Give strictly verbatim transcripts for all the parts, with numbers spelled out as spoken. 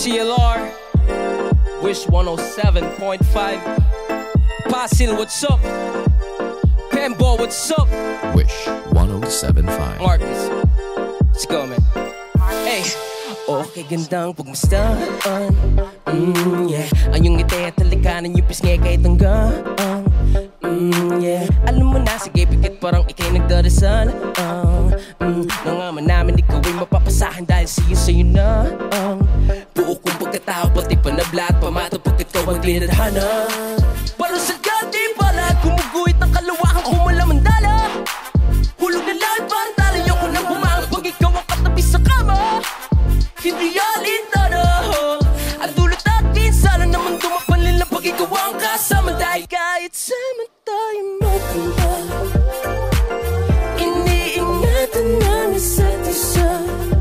C L R, Wish one oh seven point five, Pasil, what's up? Pembo, what's up? Wish one oh seven point five. Marcus, let's go, man. Hey, okay, gandang pagmastaan. Mm, yeah. Ang iyong ngiti at talikanan yung pisngi kahit hanggang mm, yeah. Alam mo na, sige, pikit parang ikay nagdarasal. uh, mm, Nangaman namin ikaw ay mapapasahan dahil sa'yo sa'yo na uh, buo kong pagkatao, pati panabla at pamato pagkat ikaw ang dinadhana. Pero sa gati pala, kumuguhit ang kalawakang kumalamandala. Hulog na lahat parang talayo ko nang bumangang pag ikaw ang katabi sa kama. Hindi alita na at dulot natin sana naman dumapanlin lang pag ikaw ang kasama. Dahil kahit sama tayo magkamba, iniingatan namin isa't isa.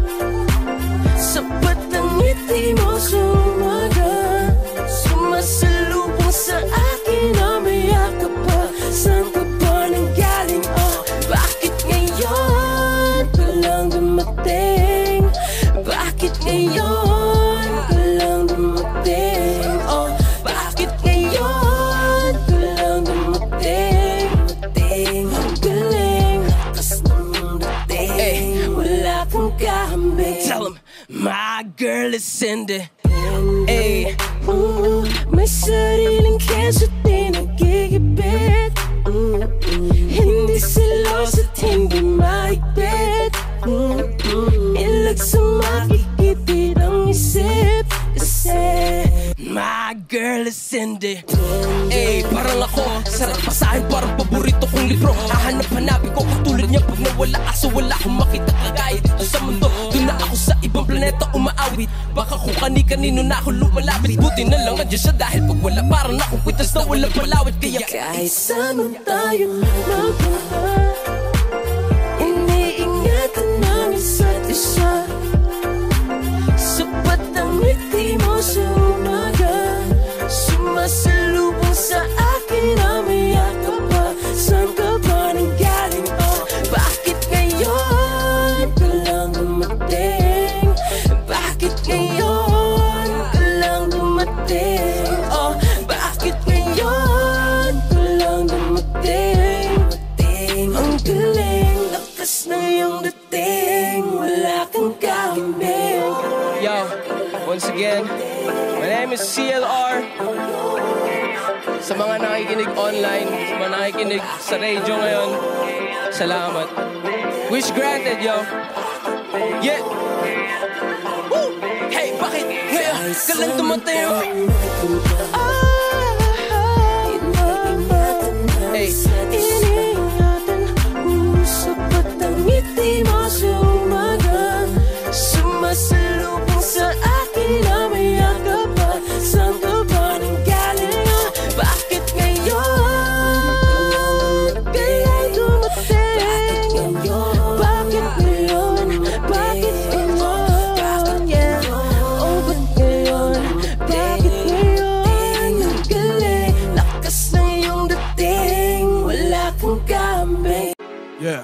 Sapat ang ngiti mo sa umaga, sumasalubong sa akin na may yakap pa. Saan ka ba nanggaling? Oh, bakit ngayon ka lang dumating? Bakit ngayon ka lang dumating? Oh, bakit ngayon ka lang dumating? Dumating, ang galing, lakas ng dating. Hey, wala kang kahambing. Tell him, my girl is Cindy. Hey, mm, may sariling keso di nagigipit. mm, mm, Hindi silos at hindi mahigpit. mm, mm, Ilag sa makikitid ang isip. Kasi my girl is Cindy. Hey, parang ako, sarap pasahin, parang paborito kong libro. Hahanap-hanapin ko katulad niya pag nawala. Kaso wala akong makita kagaya dito sa mundo. Doon na ako sa ibang planeta umaawit. Baka kung kani-kanino na ako lumalapit. Buti na lang andyan siya dahil pag wala parang akong kwitas na walang palawit. Kaya kahit saan tayo magpunta, iniingatan namin isa't isa. Sapat ang ngiti mo sa umaga, sumasalubong sa akin na may yakap pa. Saan ka ba nanggaling? Oh, bakit ngayon ka lang dumating? Bakit ngayon ka lang dumating? Oh, bakit ngayon ka lang dumating? Dumating, ang galing, lakas na iyong dating. Wala kang kahambing. Yo, once again, my name is C L R. Sa mga nakikinig online, sa mga nakikinig sa radio ngayon, salamat. Wish granted, yo. Yeah. Woo! Hey, bakit ngayon ka lang tumatay? Hey, iniingatan mo, sapat ang ngiti mo sa umaga, sumasalubong sa akin na may yakap pa. Saan ka ba nanggaling? Bakit ngayon kaya dumating? Bakit ngayon? Bakit ngayon? Yeah. Oh, ba't ngayon? Bakit ngayon? Ang galing, lakas ng iyong dating. Wala kang kahambing. Yeah.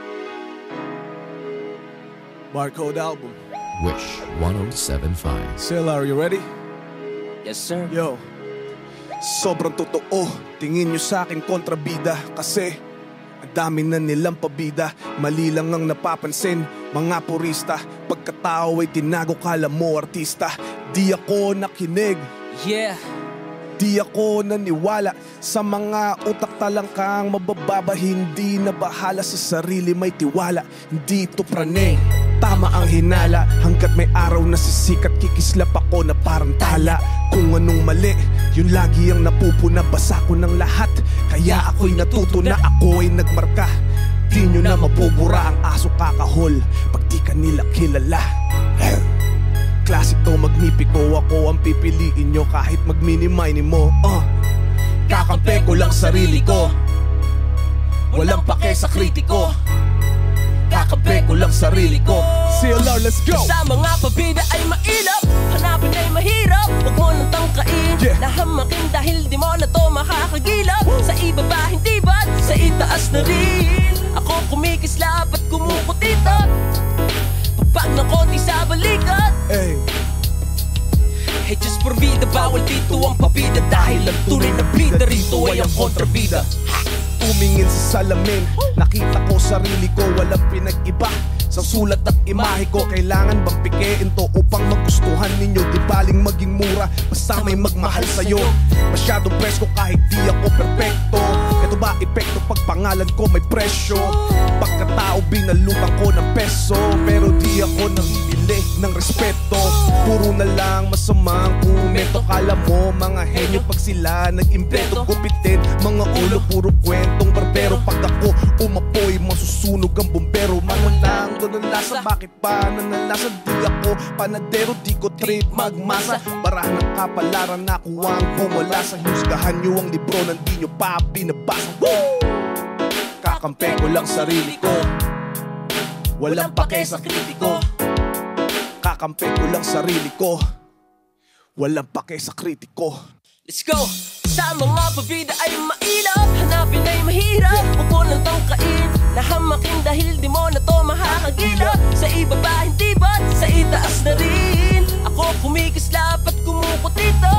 Barcode album. Wish one oh seven point five. C L R, you ready? Yes, sir. Yo. Sobrang totoo, tingin nyo sa akin kontrabida. Kasi ang dami na nilang pabida, mali lang ang napapansin. Mga purista, pagkatao ay tinago, kala mo artista. Di ako nakinig, Yeah. di ako naniwala sa mga utak talangkang mabababa. Hindi na bahala sa sarili, may tiwala. Hindi ito praneng, tama ang hinala. Hanggat may araw na sisikat, kikislap ako na parang tala. Kung anong mali, yun lagi ang napupuna. Basa ko ng lahat, kaya ako'y natuto na ako ay nagmarka. Di nyo na mapubura ang aso kakahol pag di ka nila kilala. Classic to, magnipiko, ako ang pipiliin nyo kahit magmini-mini mo. uh. Kakampi ko lang sarili ko, walang pake sa kritiko. Kakampi ko lang sarili ko. C L R, let's go! Sa mga pabida ay mailap, hanapin ay mahirap. Huwag mo nang tangkain, Yeah. nahamakin dahil di mo na to makakagilap. Sa ibaba hindi ba't sa itaas na rin. Ako kumikislap at kumukutita, pag ng konti sa balikat. Hey. dahil ang tunay na bida rito ay ang kontrabida. Tumingin sa salamin, nakita ko sarili ko, walang pinag-iba. Sa sulat at imahe ko, kailangan bang pikein to upang magustuhan ninyo? Di baling maging mura, basta may magmahal sa'yo. Masyadong presko kahit di ako perpekto. Ito ba epekto pag pangalan ko may presyo? Pagkatao binalutan ko ng peso, pero di ako namimili ng respeto. Puro na lang masamang komento. Kala mo mga henyo pag sila nag-impleto. Gupitin mga ulo, puro kwentong barbero. Pag ako umapoy, masusunog ang bumbero. Manalang doon ang lasa, bakit pa nanalasa? Di ako panadero, di ko trip magmasa. Barahan ng kapalaran na kuwang bumala. Sa husgahan nyo ang libro, nandi nyo pa binabasa. Woo! Kakampi ko lang sarili ko, walang pake sa kritiko. Kakampi ko lang sarili ko, walang pake sa kritiko. Let's go! Sa mga pabida ay mailap, hanapin ay mahirap. Huwag mo nang tangkain, nahamakin dahil di mo na to makakagilap. Sa iba ba hindi ba't sa itaas na rin? Ako kumikislap at kumukutito,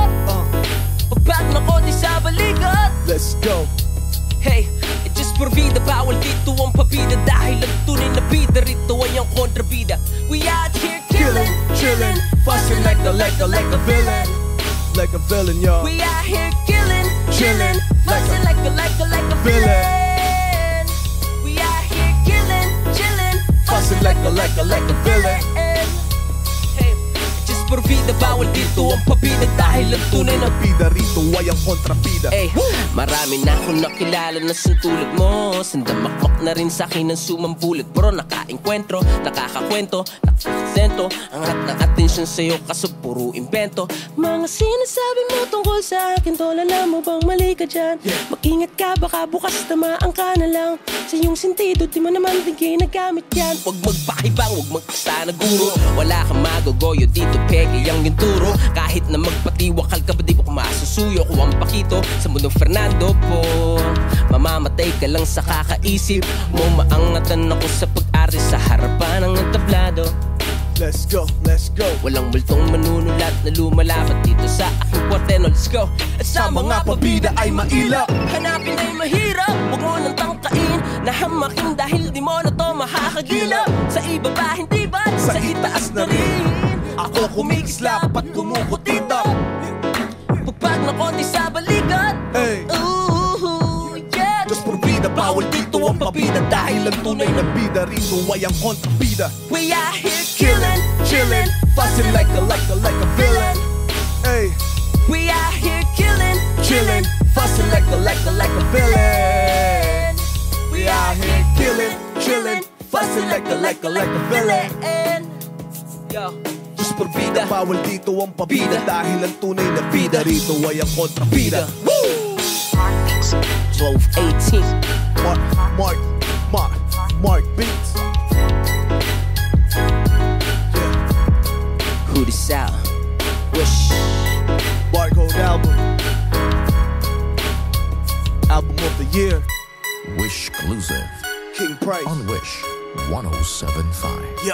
pagpag na konti sa balikat. Let's go! Hey, eh, just por vida, bawal dito ang pabida. Dahil ang tunay na bida rito ay ang kontrabida. We out here killing, chilling, fussing like the, like the, like a villain. Like a villain, yo. We out here killing, chilling, fussing like a, like a, like a villain. We out here killing, chilling, fussing like a, like a, like a villain. Hey, just por vida, bawal dito ang pabida. Dahil ang tunay na bida rito ay ang kontrabida. Hey, marami na akong nakilala na sintulad mo. Sandamakmak na rin sa'kin ng sumambulat. Bro, nakaengkwentro, nakakakwento, nakakasento. Ang lahat ng atensyon sa'yo kaso puro invento. Mga sinasabi mo tungkol sa akin, tol, alam mo bang mali ka dyan? Mag-ingat ka, baka bukas tamaan ka na lang. Sa iyong sentido, di mo naman din ginagamit yan. Huwag magpakibang, huwag magkasa na guro. Wala kang magogoyo dito, peke ang ginturo. Kahit na magpatiwakal ka ba di mo kumasusuyo ko ang pakito sa mundong Fernando po. Mamamatay ka lang sa kakaisip mo. Maangatan ako sa pag-ari sa harapan ng entablado. Let's go, let's go. Walang multong manunulat na lumalapat dito sa aking kwarteno. Let's go. At sa mga pabida ay mailap, hanapin ay mahirap. Huwag mo nang tangkain, nahamakin dahil di mo na to makakagilap. Sa iba ba hindi ba? Sa itaas na rin. Ako kumikislap at kumukutito, pagpag na konti sa balikat. Hey, ooh, yeah. just por vida, bawal dito ang pabida. Dahil ang tunay na bida rito ay ang kontrabida. We out here killing, chilling, fussing like a, like a, like a villain. Hey, we out here killing, chilling, fussing like a, like a, like a villain. We out here killing, chilling, fussing like a, like a, like a villain. Yo, just por vida, bawal dito ang pabida. Dahil ang tunay na bida rito ay ang kontrabida. twelve eighteen Mark, Mark, Mark, Mark Beats. Yeah. Who this out? Wish Barcode album. Album of the year. Wish exclusive King Price. on Wish one oh seven five. Yep.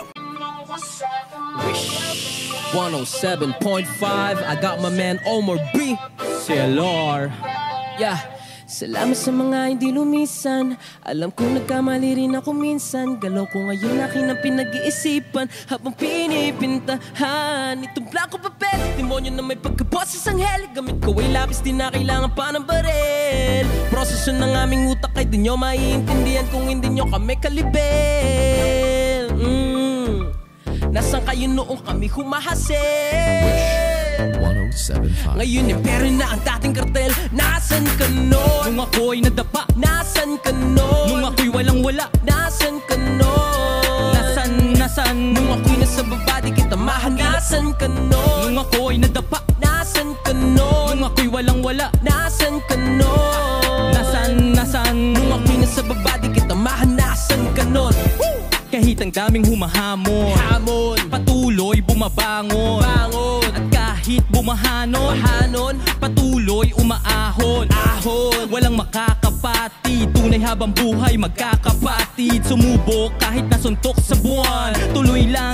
Wish one oh seven point five. I got my man Omar B. C L R. Yeah. Salamat sa mga hindi lumisan. Alam ko nagkamali rin ako minsan. Galaw ko ngayon akin ang pinag-iisipan habang pinipintahan itong blanco papel. Demonyo na may pagkaboses ang hell. Gamit ko ay lapis, di na kailangan pa ng barel. Proseso ng aming utak ay di nyo maiintindihan kung hindi nyo kami kalibel. mm. Nasaan kayo noong kami humahasil? one oh seven five. Ngayon impero na ang dating kartel. Nasaan ka nun? Nung ako'y nadapa. Nasaan ka nun? Nung ako'y walang wala. Nasaan ka nun? Nasaan, nasaan? Nung ako'y nasa baba di kita mahanap. Nasaan ka nun? Nung ako'y nadapa. Nasaan ka nun? Nung ako'y walang wala. Nasaan ka nun? Nasaan, nasaan? Nung ako'y nasa baba di kita mahanap. Nasaan ka nun? Kahit ang daming humahamon, hamon, patuloy bumabangon, bangon. At kahit bumahanon, hanon, patuloy umaahon, ahon. Walang makakapatid, tunay habang buhay magkakapatid. Sumubok kahit nasuntok sa buwan, tuloy lang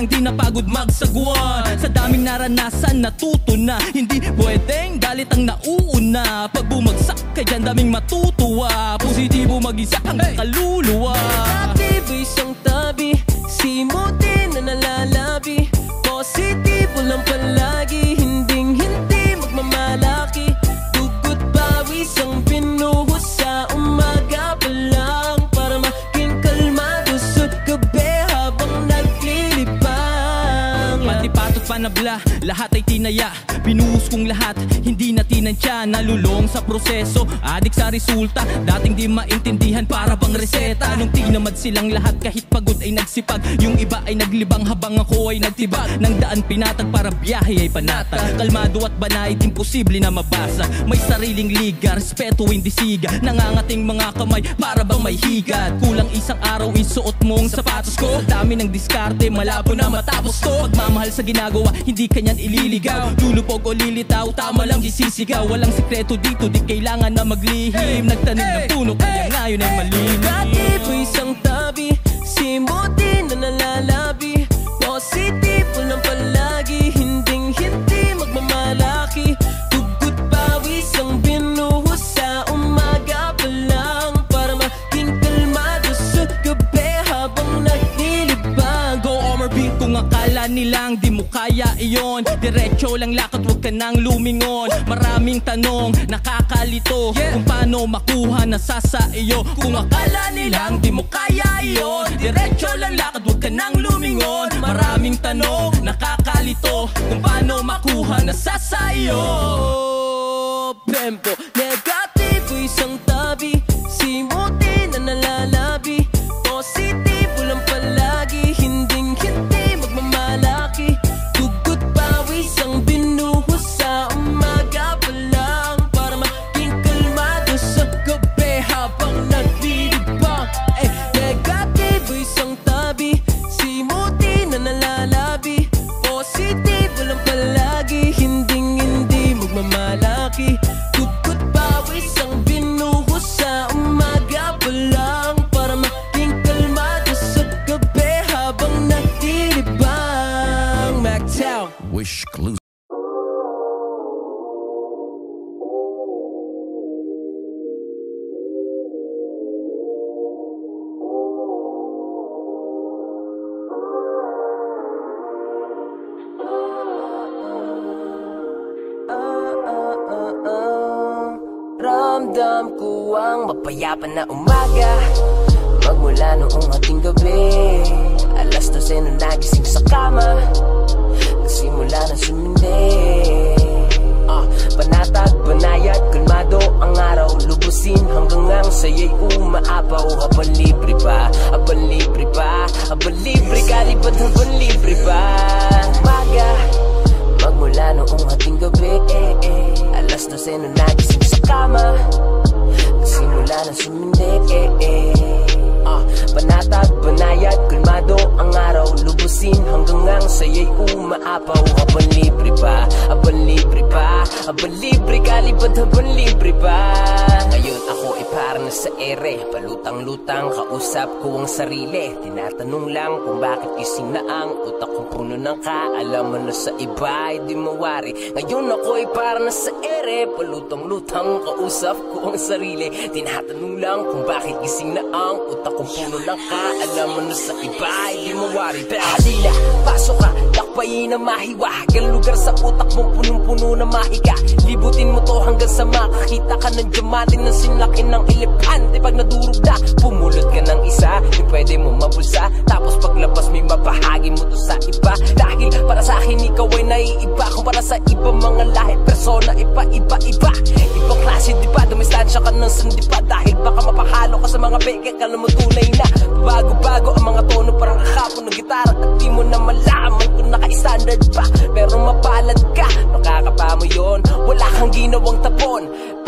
lang di napagod magsagwan. Sa daming naranasan natuto na, hindi pwedeng galit ang nauuna. Pag bumagsak ka dyan daming matutuwa, positibo mag-isa ang kaluluwa. Negatibo isang tabi, simutin na nalalabi. Positibo lang palagi, hinding hindi magmamalaki. Dugot pawis ang pinuhos sa umaga pa lang, para maging kalmado sa gabi habang naglilibang. Pati patot panabla, lahat ay tinaya. Binuhos kong lahat, hindi na tinansya. Nalulong sa proseso, adik sa resulta. Dating di maintindihan para bang reseta. Nung tinamad silang lahat kahit pagod ay nagsipag. Yung iba ay naglibang habang ako ay nagtibag. Nang daan pinatag para biyahe ay panatag. Kalmado at banayad, imposible na mabasa. May sariling liga, respeto hindi siga. Nangangating mga kamay para bang may higat. Kulang isang araw isuot mong sapatos ko. Sa dami ng diskarte, malabo na matapos to. Pagmamahal sa ginagawa, hindi kanyan ililigaw. Lulupog o lilitaw, tama lang isisigaw. Walang sikreto dito, di kailangan na maglihim. Nagtanim ng puno, kaya ngayon ay malinis. Negatibo isang tabi, simutin na nalalabi. Positibo lang palagi, hinding hindi magmamalaki. Tugot pawis ang binuhos sa umaga pa lang, para maging kalmado sa gabi habang naglilibang. Go Omar B, kung akala nilang di mo kaya iyon, diretso lang lakad, wag ka nang lumingon. Maraming tanong, nakakalito, yeah. Kung paano makuha na sa iyo. Kung akala nilang di mo kaya iyon, diretso lang lakad, wag ka nang lumingon. Maraming tanong, nakakalito, kung paano makuha na sa iyo. Bempo, negatibo isang tabi, simutin na nalalabi. Positibo lang palagi, hinding hindi magmamalaki. Dugot pawis ang binuhos sa umaga pa lang, para maging kalmado sa gabi habang naglilibang. Eh, negatibo isang tabi, simutin na nalalabi. Positibo lang palagi, hinding hindi magmamalaki. Dugot pawis ang binuhos sa umaga pa lang, para maging kalmado sa gabi habang naglilibang. MacTown Wish Exclusive. Ramdam ko ang mapayapa na umaga, magmula noong ating gabi. Alas dose na nagising sa kama, nagsimula na sumindi. uh, Panatag, banayad, kalmado ang araw, lubusin hanggang ang saya'y umaapaw. Habang libre pa, habang libre pa, habang libre ka, libat habang libre pa. Umaga, magmula noong ating gabi. Alas dose na nagising sa kama, nagsimula na sumindi. uh, Panatag, banayad, kalmado ang araw, lubusin hanggang ang saya'y umaapaw. Habang libre pa, habang libre pa, habang libre ka, libat habang libre pa. Ngayon ako ay parang nasa ere, palutang-lutang, kausap ko ang sarili. Tinatanong lang kung bakit gising na ang utak kong puno ng kaalaman na sa iba ay di mawari. Ngayon ako ay parang nasa ere, palutang-lutang, kausap ko ang sarili. Tinatanong lang kung bakit gising na ang utak kong puno ng kaalaman na sa iba ay di mawari. Halila, pasok ka, lakpayin na mahiwa. Hanggang lugar sa utak mong punong-puno na mahiga. Libutin mo to hanggang sa makakita ka ng diamante na sinlaki ng elepante. Pag nadurog na, pumulot ka ng isa, yung pwede mo mabulsa. Tapos paglabas may mabahagi mo to sa iba. Dahil para sa akin ikaw ay naiiba, kung para sa iba mga lahi, persona, iba-iba-iba. Ibang klase diba, dumistansya ka ng sandipa. Dahil baka mapahalo ka sa mga beke, kala mo tunay na bago-bago ang mga tono, parang kakapon ng gitara. At di mo na malaman kung naka-standard pa, pero mapalad ka, makakapa mo yun. Wala kang ginawang tapon, pero madalas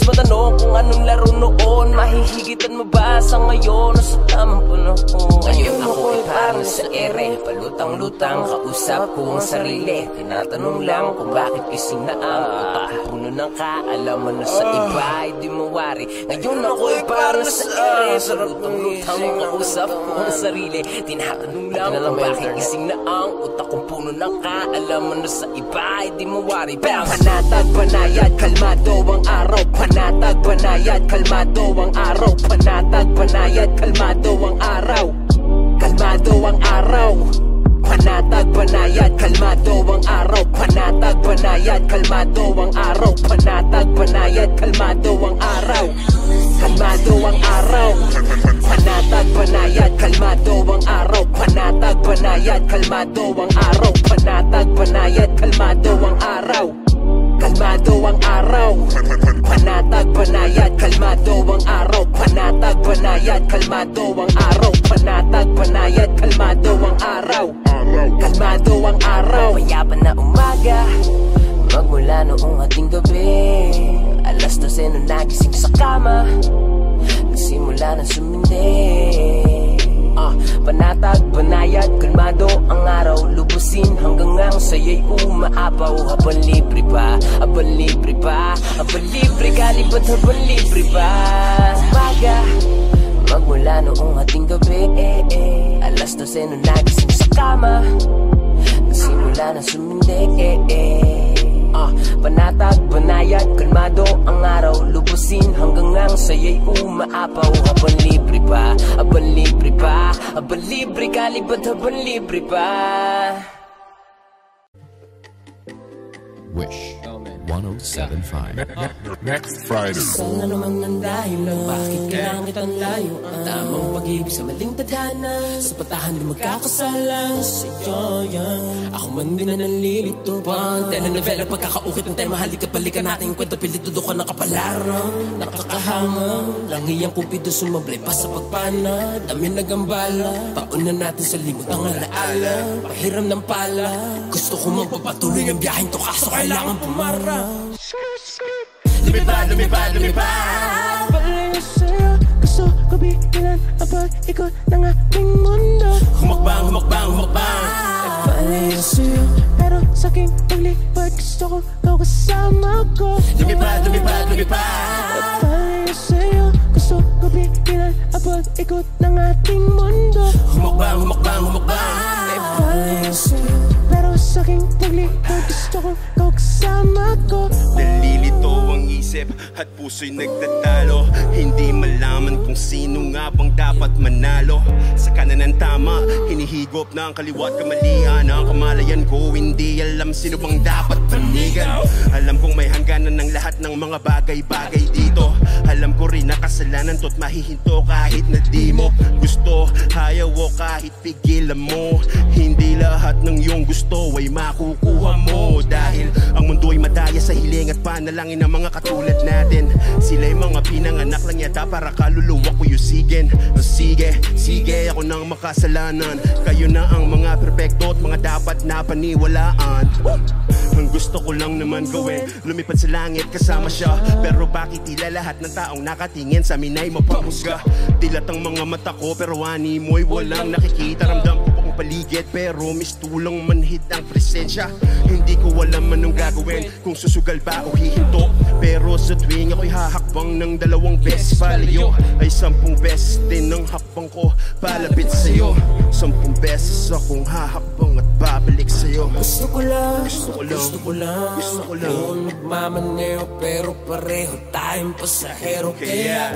madalas matanong kung anong laro noon. Mahihigitan mo ba sa ngayon o sa tamang panahon? Ngayon ako ay parang sa ere, palutang-lutang, kausap ko ang sarili. Tinatanong lang kung bakit kising na ang utak ko puno ng kaalaman na sa iba ay di mawari. Ngayon ako ay parang sa ere, palutang-lutang, kausap ko ang sarili. Tinatanong lang kung bakit kising na ang utak ko puno ng kaalaman na sa iba ay di mawari. Panatag, banayad, kalmado ang araw. Panatag, banayad, kalmado ang araw. Panatag, banayad, kalmado ang araw. Kalmado ang araw. Panatag, banayad, kalmado ang araw. Panatag, banayad, kalmado ang araw. Panatag, banayad, kalmado ang araw. Kalmado ang araw. Panatag, banayad, kalmado ang araw. Panatag, banayad, kalmado ang araw. Panatag, banayad, kalmado ang araw. Kalmado ang araw. Panatag, banayad, kalmado ang araw. Panatag, banayad, kalmado ang araw. Panatag, banayad, kalmado ang araw. Kalmado ang araw. Mayapan na umaga, magmula noong ating gabi. Alas dose nung nagising sa kama, nagsimula na sumindi. Uh, panatag, banayad, kalmado ang araw. Lubusin hanggang ang saya'y umaapaw. Habang libre pa, habang libre pa, habang libre ka, libat habang libre pa. Umaga, magmula noong ating gabi. Alas dose nung nagising sa kama, nagsimula na sumindi. Uh, panatag, banayad, kalmado ang araw. Lubusin hanggang ang saya'y umaapaw. Habang libre pa, habang libre pa, habang libre ka, libat habang libre pa. Wish one oh seven point five. Next Friday. Sana naman ang dahilan, bakit kailangan kitang layo? Ang tamang pag-ibig sa maling tadhana, sa patahan di magkakasala. Sa'yo yan, ako man din na nalilito pa. Telenovela pagkakaukit ng tema, halika balikan natin yung kwento. Pilit tudukan ng kapalaran, nakakahamang langi ang kupido sumablay pa sa pagpana. Dami nagambala, pauna natin sa limot ang alaala. Pahiram ng pala, gusto ko magpapatuloy ang biyaheng to, kaso kailangan pumarang. Lumipad, lumipad, lumipad. Balik sa'yo, gusto ko bigilan ang pag-ikot ng ating mundo. Humakbang, humakbang, humakbang. Balik sa'yo, pero sa'king paglipad gusto ko ikaw kasama ko. Lumipad, lumipad, lumipad. Balik sa'yo, gusto ko bigilan ang pag-ikot ng ating mundo. Humakbang, humakbang, humakbang. Balik sa'yo, pero sa'king paglipad gusto ko ikaw kasama ko. Nalilito ang isip at puso'y nagtatalo. Hindi malaman kung sino nga bang dapat manalo. Sa kanan ng tama, hinihigop na ang kaliwat kamalian. Ang kamalayan ko, hindi alam sino bang dapat panigan. Alam kong may hangganan ng lahat ng mga bagay-bagay dito. Alam ko rin na kasalanan to't mahihinto kahit na di mo gusto. Ayaw o kahit pigilan mo, hindi lahat ng iyong gusto ay makukuha mo. Dahil ang mundo ay madaya sa hiling at panalangin ng mga katulad natin. Sila'y mga pinanganak lang yata para kaluluwa ko yusigin. O sige, sige ako nang makasalanan. Kayo na ang mga perpekto at mga dapat na paniwalaan. Ang gusto ko lang naman gawin, lumipad sa langit kasama siya. Pero bakit tila lahat ng taong nakatingin sa amin ay mapamusga? Dilat ang mga mata ko pero ani mo'y walang nakikita. Ramdam ko pong paligid pero mistulang manhid ang presensya. Hindi ko alam anong gagawin, kung susugal ba o hihinto. Pero sa tuwing ako'y hahakbang ng dalawang beses palayo, ay sampung beses din ang hakbang ko palapit sa'yo. Sampung beses akong hahakbang at babalik sa'yo. Gusto ko lang, Gusto ko lang, gusto ko lang, gusto ko lang. Yung nagmamaneho pero pareho tayong pasahero. Kaya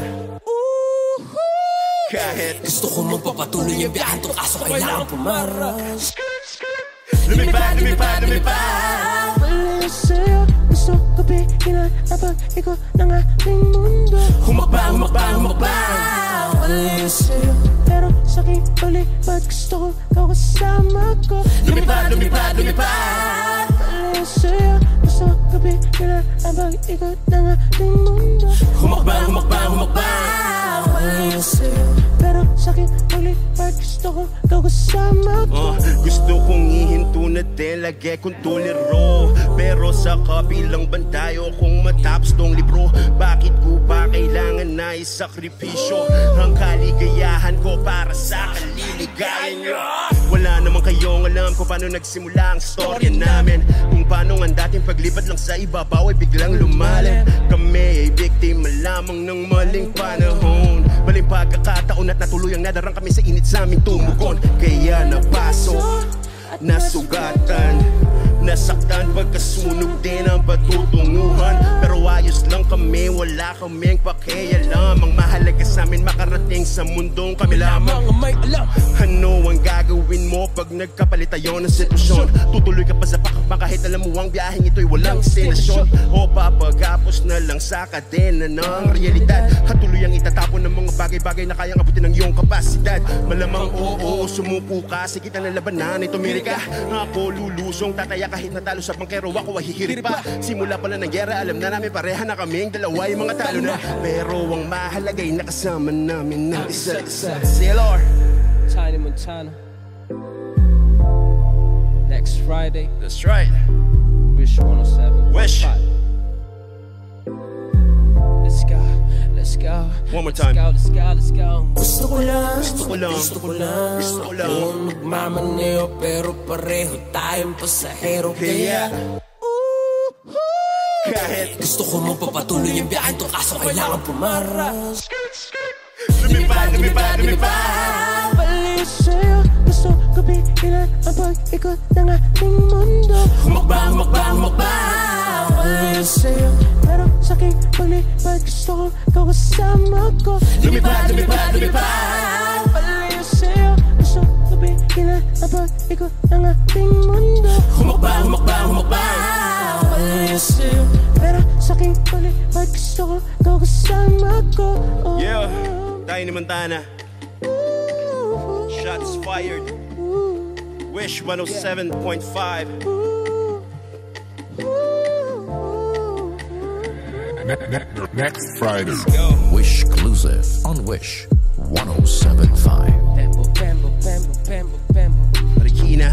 kahit gusto ko magpapatuloy yung biyahan to, kaso kailangan pumarang. lumipad, lumipad, lumipad. Balik sa'yo, gusto ko bigilan ang pag-ikot ng ating mundo. Humakbang, humakbang, humakbang. Balik sa'yo, pero sa'king paglipad gusto ko ikaw kasama ko. Lumipad, lumipad, lumipad. Balik sa'yo, gusto ko bigilan ang pag-ikot ng ating mundo. Humakbang, humakbang, humakbang. Balik sa'yo, pero sa'king paglipad gusto ko ikaw kasama ko. Uh, gusto kong ihinto na din lagi kong tuliro. Pero sa kabilang bandayo kung matapos tong libro, bakit ko ba kailangan na isakripisyo ang kaligayahan ko para sa kaliligayan nyo? Wala naman kayong alam kung paano nagsimula ang storya namin, kung paano ang dating paglipad lang sa ibabaw ay biglang lumalim. Kami ay biktima lamang ng maling panahon, maling pagkakataon at natuluyang nadarang kami sa init sa aming tumugon. Kaya napasok, nasugatan, nasaktan, pagkasunog din ang patutunguhan. Pero ayos lang kami, wala kaming pakialam. Ang mahalaga sa amin makarating sa mundong kami lamang ang may alam. Ano ang gagawin mo pag nagkapalit tayo ng sitwasyon? Tutuloy ka pa sa pakakbang kahit alam mo ang biyaheng ito'y walang destinasyon, o papagapos na lang sa kadena ng realidad at tuluyang itatapon ng mga bagay-bagay na kayang abutin ng iyong kapasidad? Malamang oo, sumuko ka, sige ka na labanan, itumiri ka. Ako lulusong tataya kahit natalo sa bangkero, ako ay hihirit pa. Simula pala ng gera, alam na namin pareha na kaming dalawa yung mga talo na. Pero ang mahalagay nakasama namin ng isa-isa. Sailor Tiny Montana. Next Friday, that's right. Wish one oh seven. Wish. Let's go, let's go. One more time. Let's go, let's go, let's go. Gusto ko lang, Gusto ko lang, gusto ko lang, gusto ko lang. kung magmamaneo pero pareho tayong pasahero. Kaya kahit gusto ko magpapatuloy yung biyahe to, kaso kailangan pumaras. lumipad, lumipad, lumipad. Baliw sa'yo, gusto ko bigyan ang pag-ikot ng ating mundo. Humakbang, humakbang, humakbang. Baliw sa'yo, pero sa'king paglipad gusto ko ikaw kasama ko. Lumipad, lumipad, lumipad. Baliw sa'yo, gusto ko bigyan ang pag-ikot ng ating mundo. Humakbang, humakbang, humakbang. Baliw sa'yo, pero sa'king paglipad gusto ko ikaw kasama ko. Oh. Yeah, Tiny Montana. Shots fired. Wish one oh seven point five. Next Friday. Go. Wish exclusive on Wish one oh seven point five. Bambo, bambo, bambo, bambo, bambo. Marikina.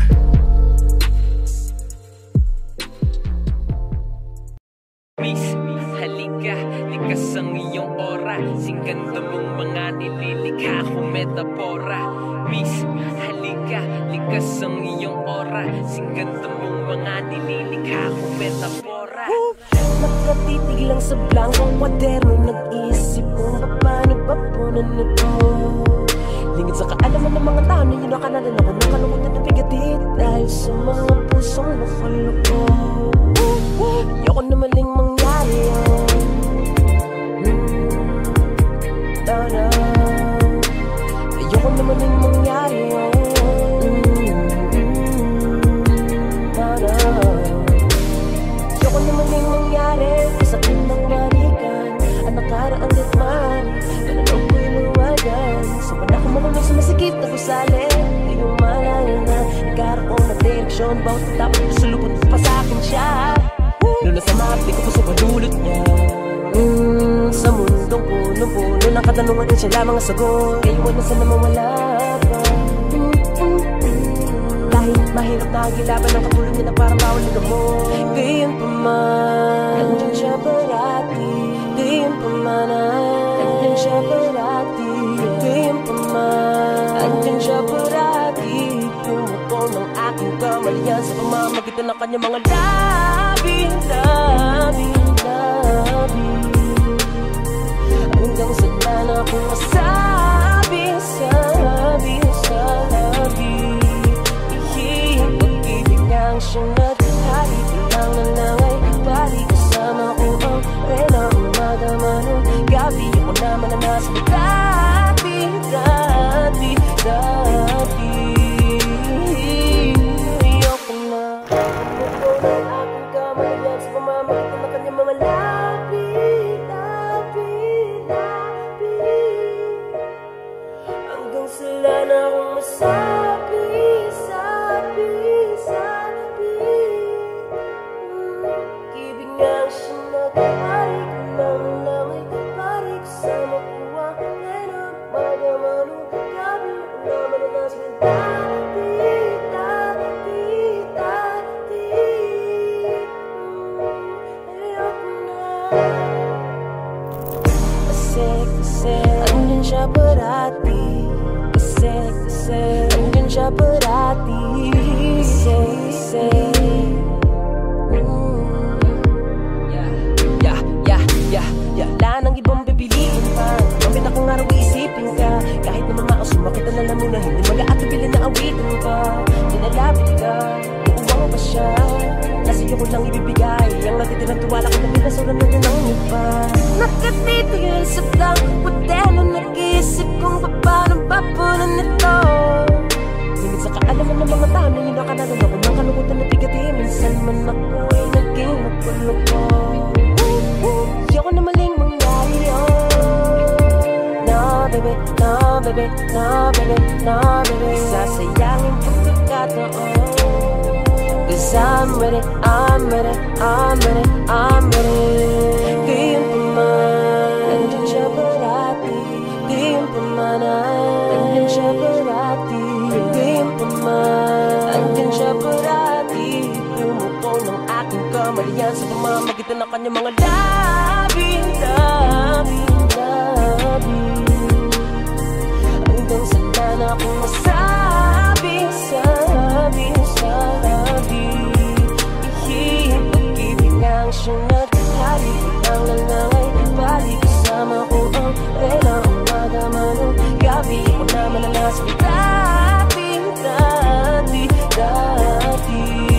Miss, halika, likas ang iyong aura. Singganda mong mga nililikha kong metapora. Miss, halika, likas ang iyong aura. Singganda mong mga nililikha kong metapora. Nakatitig lang sa blankong kwaderno, nag-iisip kung paano pa punan nito. Lingid sa kaalaman ng mga tao na yun nakalalan ako ng kalungkutan na bigatit dahil sa mga pusong nakaloko. Ayoko na maling mangyari yan. hmm. No, no. Ayoko na maling mangyari yan. hmm. No, no. Ayoko na maling mangyari sa aking nangyarikan. Ang nakaraang ritmari nalalaw ko'y luwagan. Sa panahon mo naman sumasikip na kusali, ngayong malaya na nagkaroon na direksyon. Bawat tapos pusulubot pa sa akin siya. Lula sa map, di ko pa sa padulot niya. mm, Sa mundong puno-puno ng katanungan din siya lamang ang sagot. Kayo na sana mawala pa. mm, mm, mm. Kahit mahirap na gilaban ng katulad niya na parang bawal ng gamot. Gayon pa man, nandiyan siya parati. Gayon pa man, nandiyan siya parati. Gayon pa man, nandiyan siya parati. Tumuko ng aking kamalian sa pamamagitan ng kanyang mga labi, labi, labi. Hanggang sa na akong masabi, sabi, sabi. Ihihing pag-ibig niyang siyang naghari. Bilang na lang ay bali kasama ko ang rela. Umaga man o gabi, ako naman na nasa dati, dati, dati. Ayoko na tumuko ng aking kamalian sa pamamagitan ng kanyang mga labi, labi, labi. Hanggang sila na akong masabi, sabi, sabi. mo lang ibibigay. Ang natitirang tiwala ko na pinasuran na ng iba. Nakatitigil sa lang puti na nag-iisip kung paano papunan nito. Hingit sa kaalaman ng mga tao na hinakanalo ako ng kalukutan na bigati. Minsan man ako ay naging magkuloko. Ayoko na maling mangyari yun. No baby, no baby, no baby, no baby. Sasayangin pagkakataon. Cause I'm ready, I'm ready, I'm ready, I'm ready. Ngayon pa man, nandiyan siya parati. Ngayon pa man, nandiyan siya parati. Ngayon pa man, nandiyan siya parati. Pumupo ng aking kamalian sa pamamagitan ng kanyang mga labi, labi, labi. Hanggang saan akong masabi, sabi, sabi. Ihihing pag-ibig ang siyang nagkakali. Ang lalangay, balik kasama ko ang rela. Umaga man o gabi, ako naman ang nasa dati, dati, dati.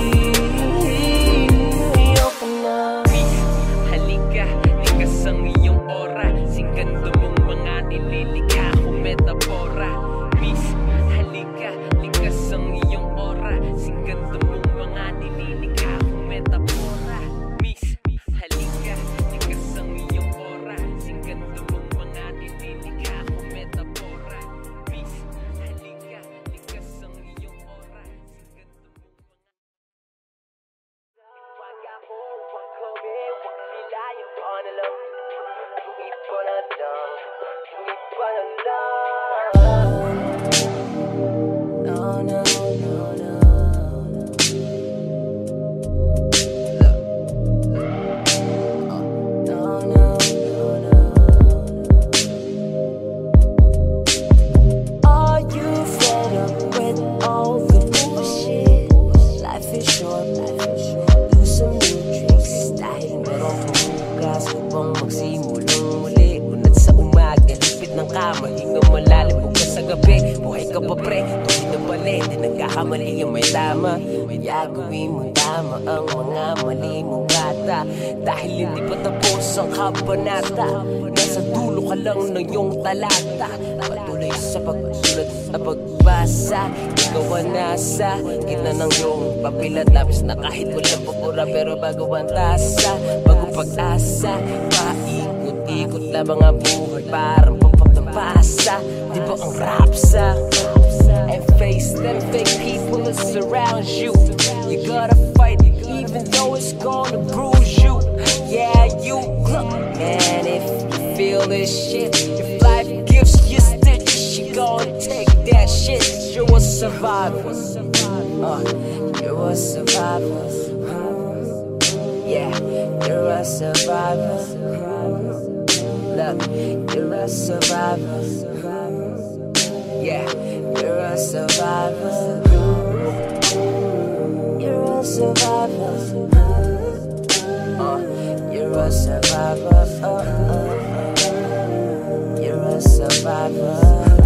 Ayoko na. Miss, halika, likas ang iyong aura. Singkando mong mga nililikha kong metapora. Miss, halika, likas ang iyong aura. Singkando mong mga nililikha kong metapora. Miss, halika, likas ang iyong aura. Singkando mong mga nililikha kong metapora. Miss, halika, likas ang iyong aura. Singkando mong mga Wag ako, wag kami, wag sila yung panalaw. Kung iba na lang, kung iba na lang. No, no, no, no. No, no, no, no. Are you fed up with all the bullshit? Life is short, life is short. Do some new tricks dahil meron kong bukas upang magsimulang muli. Unat sa umaga, lipit ng kama, hinga malalim bukas sa gabi. Buhay ka pa pre, tuloy na bali, di nagkakamali yung may tama. Kaya gawin mo tama ang mga mali mong bata. Dahil hindi pa tapos ang kabanata, nasa dulo ka lang ng iyong talata. Patuloy sa pagsulat at pagbasa, ikaw ang nasa gitna ng iyong papel at lapis na kahit walang pupura. Pero bago ang tasa, bago pag-asa, paikot-ikot lamang ang buhay parang pagpapasa. Di ba ang rapsa? And face them fake people that surround you. You gotta fight even though it's gonna bruise you. Yeah, you look, man, if you feel this shit, if life gives you stitches, you gonna take that shit. You're a survivor, uh, you're a survivor. Yeah, you're a survivor. Look, you're a survivor. Yeah, you're a survivor. You're a survivor. Uh, you're a survivor. Uh, uh, uh. You're a survivor.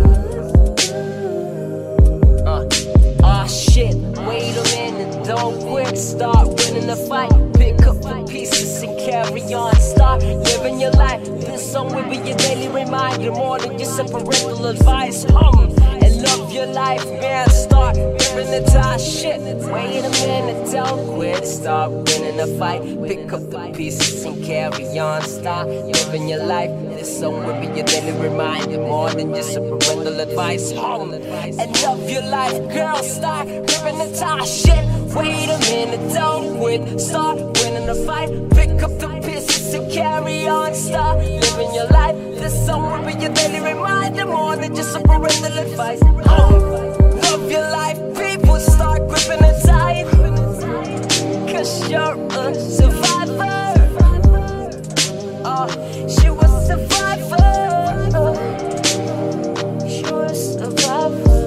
Uh, ah shit, wait a minute, don't quit. Start winning the fight. Pick up the pieces and carry on. Start living your life. This song will be your daily reminder, more than just a parental advice. Hum and love your life, man. Start living the time. Shit, wait a minute, don't quit. Start winning the fight. Pick up the pieces and carry on. Start living your life. This song will be your daily reminder, more than just a parental advice. Hum and love your life, girl. Start living the time. Shit, wait a minute, don't quit. Start winning the fight. Pick up the pieces and carry on. Start living your life. This song will be your daily reminder, more than just a parental advice. Hum, love your life, people. Start gripping it tight, cause you're a survivor. Uh, she was a survivor. Uh, you're a survivor.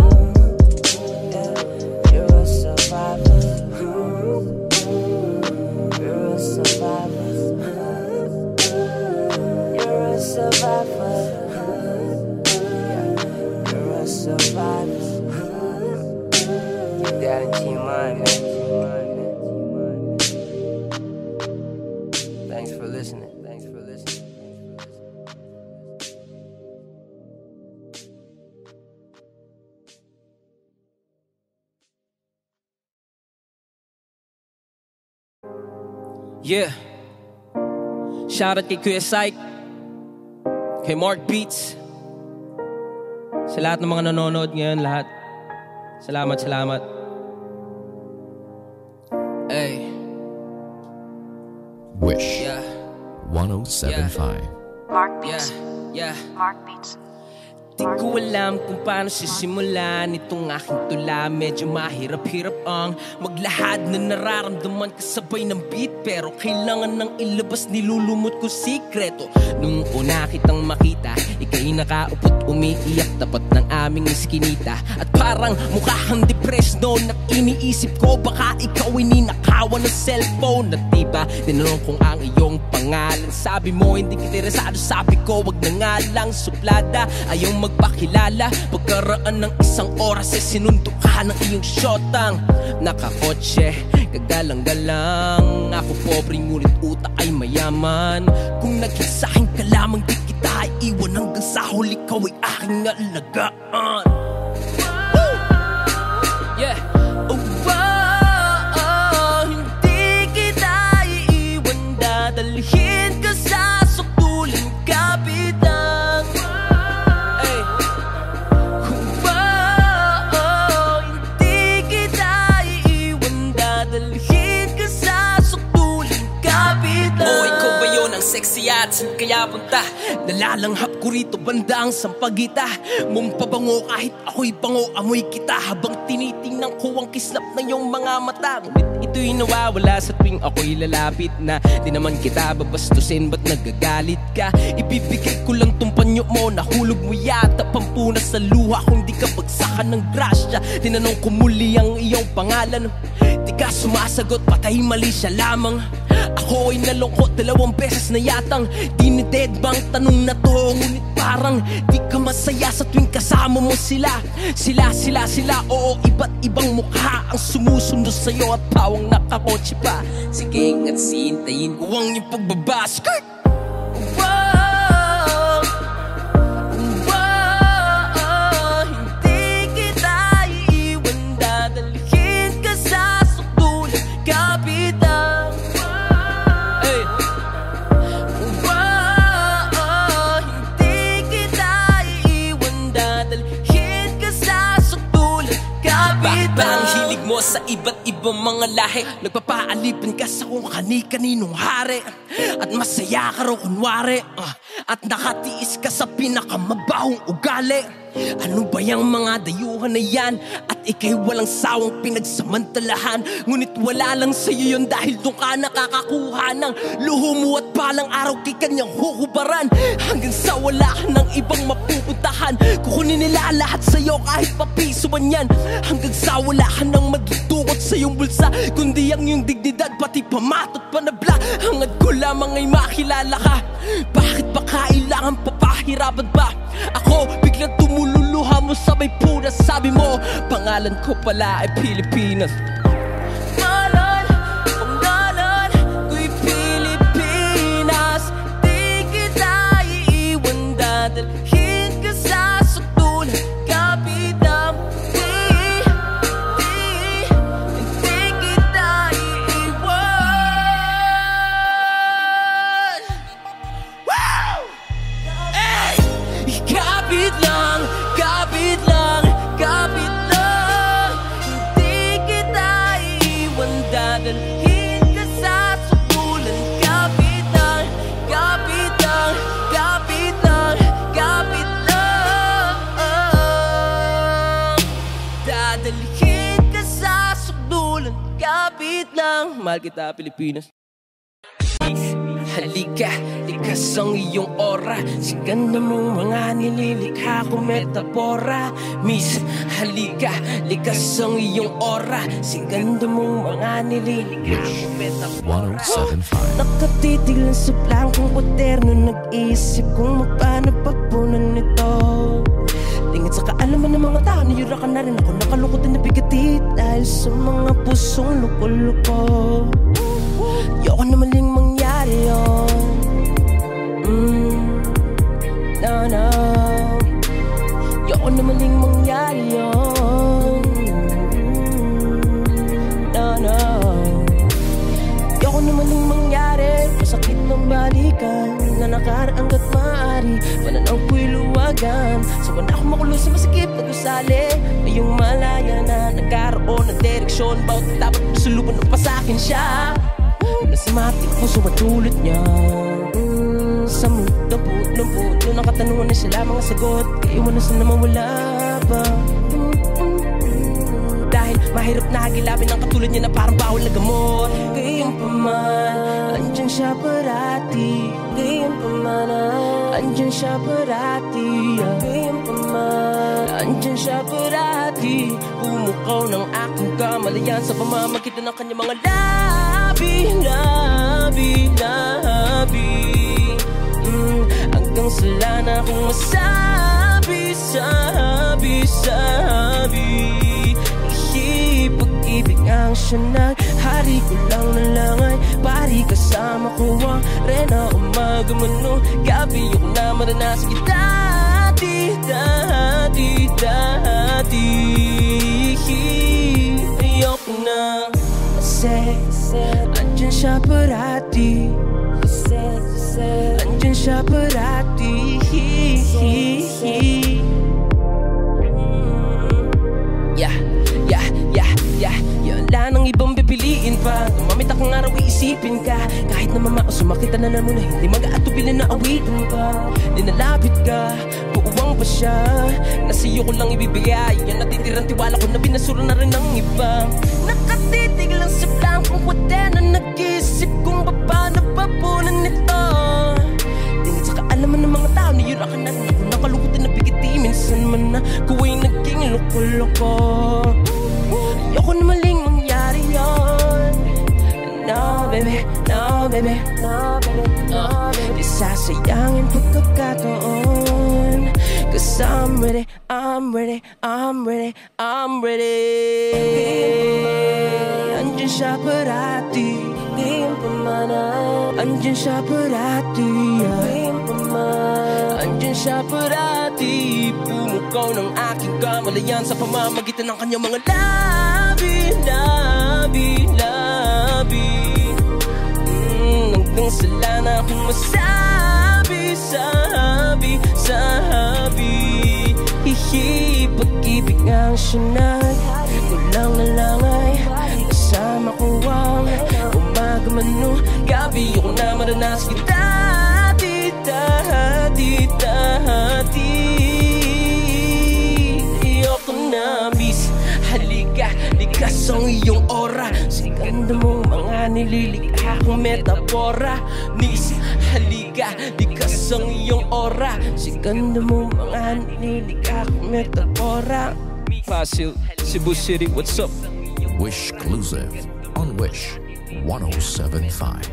Yeah, you're a survivor. You're a survivor. You're a survivor. Yeah, you're a survivor. Keep that into your mind, man. Yeah. Shoutout kay Kuya Syke, kay Mark Beats, sa lahat ng mga nanonood ngayon, lahat. Salamat, salamat. Hey. Wish Yeah. one oh seven point five. Mark Beats. Yeah. Yeah. Mark Beats. Di ko alam kung paano sisimulan itong aking tula. Medyo mahirap-hirap ang maglahad na nararamdaman kasabay ng beat. Pero kailangan nang ilabas nilulumot ko sikreto. Nung una kitang makita, ika'y nakaupot umiiyak tapat ng aming iskinita. At parang mukha kang depressed noon. At iniisip ko baka ikaw ay ninakawan ng cellphone. At diba, tinanong kong ang iyong pangalan. Sabi mo hindi interesado, sabi ko wag na nga lang suplada. Ayaw magpakilala, pagkaraan ng isang oras ay sinundo ka ng iyong shotang. Nakakotse, kagalang-galang. Ako pobre ngunit utak ay mayaman. Kung naging sa'kin ka lamang di kita iwan hanggang sa huli ikaw ay aking alagaan. Woo! Yeah. Oh, wow, oh, hindi kita iiwan, dadalhin ka sa sukduling kapitang. Hey. Oh, wow, oh, hindi kita iiwan, dadalhin ka sa sukduling kapitang. Oh, ikaw ba yun ang sexy at saan kaya punta? Nalalanghap ko rito bandang sampagita. Mong pabango kahit ako'y bango, amoy kita. Habang tinitingnan ko ang kislap ng iyong mga mata. Ngunit ito'y nawawala sa tuwing ako'y lalapit na. Di naman kita babastusin, ba't nagagalit ka? Ibibigay ko lang tong panyo mo, nahulog mo yata pampunas sa luha. Kung di ka bagsakan ng grasya, tinanong ko muli ang iyong pangalan. Di ka sumasagot, patay mali siya lamang. Ako ay nalungkot dalawang beses na yatang dinidedbang tanong na to. Ngunit parang di ka masaya sa tuwing kasama mo sila. Sila, sila, sila, oo, iba't ibang mukha ang sumusundo sa'yo at pawang nakakotse pa. Sige nga't sintayin ko ang iyong pagbaba. Skirt! Wow, wow, hindi kita iiwan, dadalhin ka sa sukdulang kapitang. Parang hilig mo sa iba't ibang mga lahi. Nagpapaalipan ka sa kung kani-kaninong hari. At masaya ka raw kunwari, uh, at nakatiis ka sa pinakamabahong ugali. Ano ba yung mga dayuhan na yan? At ika'y walang sawang pinagsamantalahan. Ngunit wala lang sa'yo yun dahil doon ka nakakakuha ng luho mo at palang araw kay kanyang huhubaran. Hanggang sa wala ka ng ibang mapupuntahan. Kukunin nila lahat sa'yo kahit papiso man yan. Hanggang sa wala ka nang magdudukot sa iyong bulsa, kundi ang iyong dignidad pati pamatot panabla. Hangad ko lamang ay makilala ka. Bakit ba kailangan papahirapan ba? Ako biglang tumululuha mo sabay punas. Sabi mo, pangalan ko pala ay Pilipinas. Pangalan, pangalan ko'y Pilipinas. Di kita iiwan, dadalhin ka sa sukdulang kapitang. Di, di, di kita iiwan. Wow! Hey! Kapit lang, kapit lang, kapit lang. Hindi kita iiwan, dadalhin ka sa sukdulang kapitang. Kapitang, kapitang, kapitang. Dadalhin ka sa sukdulang kapitang. Mahal kita, Pilipinas. Halika, likas ang iyong aura. Siganda mong mga nililikha kong metapora. Miss, halika, likas ang iyong aura. Siganda mong mga nililikha kong metapora. one oh seven point five. Nakatitig lang sa blankong kwaderno, nag-iisip kung magpaano pagpunan nito. Tingin sa kaalaman ng mga tao, niyura ka na rin ako. Nakalungkot na nabigati dahil sa mga pusong luko-luko. Yoko na maling mangyari yun. Mm, no, no. Yoko na maling mangyari yun. Mm, no, no. Yoko balikan na nakaraang kat maaari. Pananaw ko'y luwagan, sa wala akong makulo sa masakit na gusali. Ngayong malaya na nagkaroon ng direksyon, bawat dapat masulubon ng pasakin siya. Nasimatik puso matulot niya, mm, sa mundo puno puno ng katanungan na sila mga sagot. Iwanan na mawala ba? Dahil mahirap na hagilapin ang katulad niya na parang bawal na gamot. Gayong paman, andyan siya parati. Gayong paman, andyan siya parati. Gayong paman, andyan siya parati. Pumukaw ng aking kamalayan sa pamamagitan ng kanyang mga labi, labi, labi. mm, Hanggang sala na akong masabi, sabi, sabi. Pag-ibig ang siya hari ko lang na langay. Pari kasama ko ang rena. Umaga man o gabi yung na maranasan kita. Dati, dati, dati. Ayoko na kasi andyan siya parati. Andyan siya parati. Yeah, yeah, yeah, yeah. Wala nang ibang pipiliin pa. Gumamit akong araw iisipin ka. Kahit na mama o sumakita na naman na hindi mag-aatubilin na awitin ka. Dinalapit ka, buuwang pa siya. Nasiyo ko lang ibibigay. Yan natitirang tiwala ko na binasura na rin ng iba. Nakatitig lang sa blankong kwate na nag-isip kung paano papunan nito. Tingin sa kaalaman ng mga tao na yun akanan ako nakalukutin na bigiti. Minsan man na kuwa'y naging loko-loko. Ayoko na maling mangyari yun. No baby, no baby, no baby, no baby. Di sasayangin pagkakataon. Cause I'm ready, I'm ready, I'm ready, I'm ready. Andyan siya parati. Ngayong pamana, andyan siya parati. Ngayong pamana, andyan siya parati. Pumukaw ng aking kamalayan sa pamamagitan ng kanyang mga labi, labi, labi. mm, Hanggang sala na akong masabi, sabi, sabi. Hihi, pag-ibig ang sinag, kulang na langay. Kasama ko ang umaga man o gabi yung na maranasan kita. Dati, dati, dati. Ayoko na miss, halika, likas ang iyong aura. Sa ganda mong mga nililikha kong metapora. Miss, halika, likas ang iyong aura. Sa ganda mong mga nililikha kong metapora. Fasil, Cebu City, what's up? Wish Exclusive on Wish one oh seven point five.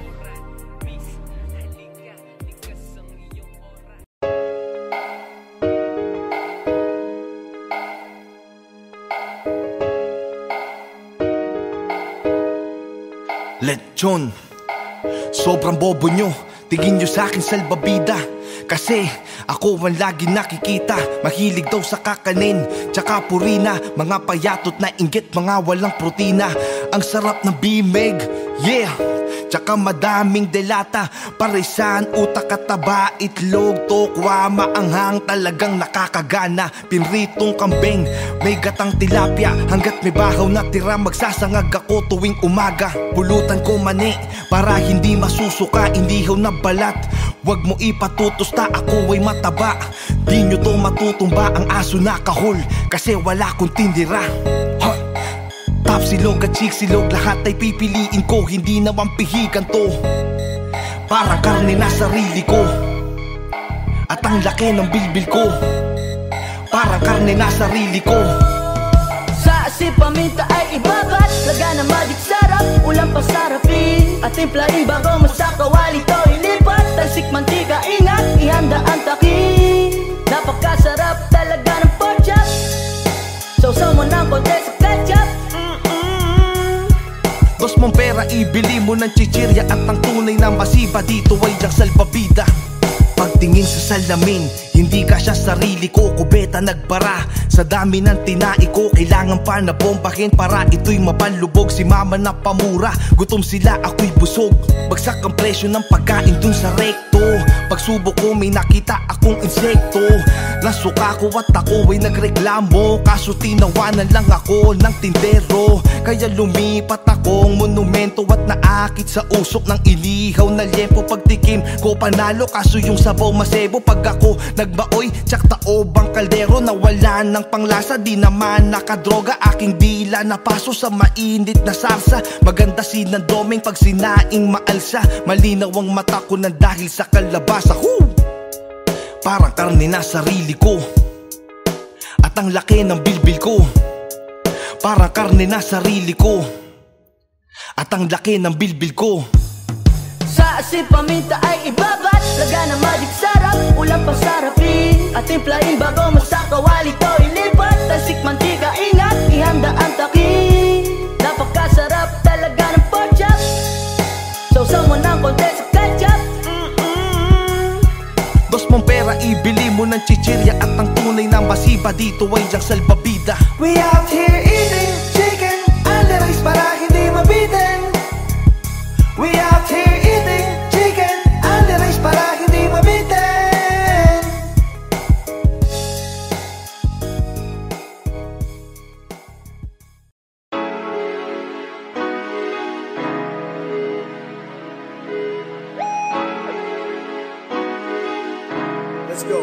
Lechon, sobrang bobo nyo. Tingin nyo sa akin salbabida. Kasi ako ang lagi nakikita. Mahilig daw sa kakanin, tsaka purina. Mga payatot na inggit, mga walang protina. Ang sarap ng bimeg, yeah. Tsaka madaming delata. Parisan, utak at taba, itlog, tokwa, maanghang, talagang nakakagana. Pinritong kambing, may gatang tilapia. Hanggat may bahaw na tira, magsasangag ako tuwing umaga. Pulutan ko mani, para hindi masusuka, indihaw na balat. Huwag mo ipatutusta, ako ay mataba. Di nyo to matutumba ang aso na kahol, kasi wala kong tindira. Huh. Top silog at chick silog, lahat ay pipiliin ko. Hindi naman pihigan to, parang karne na sarili ko. At ang laki ng bilbil ko, parang karne na sarili ko. Sa asin paminta ay ibabat, laga ng magic sarap, ulam pa sarapin. At timplaing bago mo sa kawali to ilipat. Talsik mantika, ingat, ihanda ang takin. Napakasarap talaga ng pork chop. Sausaw mo ng konti sa ketchup. Dos mong pera, ibili mo ng chichirya. At ang tunay na masiba dito ay diyang salbabida. pagtingin sa salamin, hindi kasya sarili ko, kubeta nagbara. Sa dami ng tinai ko, kailangan pa na bombahin para ito'y mapanlubog. Si mama na pamura, gutom sila, ako'y busog. Bagsak ang presyo ng pagkain dun sa rekto. Pagsubok ko may nakita akong insekto. Nasuka ko at ako ay nagreklamo, kaso tinawanan lang ako ng tindero. Kaya lumipat akong monumento at naakit sa usok ng inihaw na liempo. Pagtikim ko panalo, kaso yung sabaw masebo. Pag ako nagbaoy, tsak taobang kaldero. Nawala ng panglasa, di naman nakadroga. Aking dila napaso sa mainit na sarsa. Maganda sinandoming pag sinaing maalsa. Malinaw ang mata ko nang dahil sa kalabasa. Woo! Parang karne na sarili ko, at ang laki ng bilbil ko. Parang karne na sarili ko, at ang laki ng bilbil ko. Sa asin paminta ay ibabat, laga ng magic sarap, ulam pang sarapin, at timplahin bago masakawal ito ilipat. Tasik mantika, ingat, ihanda ang takin. Napakasarap talaga ng pork chop, sausaw mo ng konti sa ketchup. Dos mong pera, ibili mo ng chichirya, at ang tunay na masiba dito ay diyang salbabida. We out here eating chicken, and rice para hindi mabitin. We out here eating chicken, and rice para hindi mabitin. Let's go.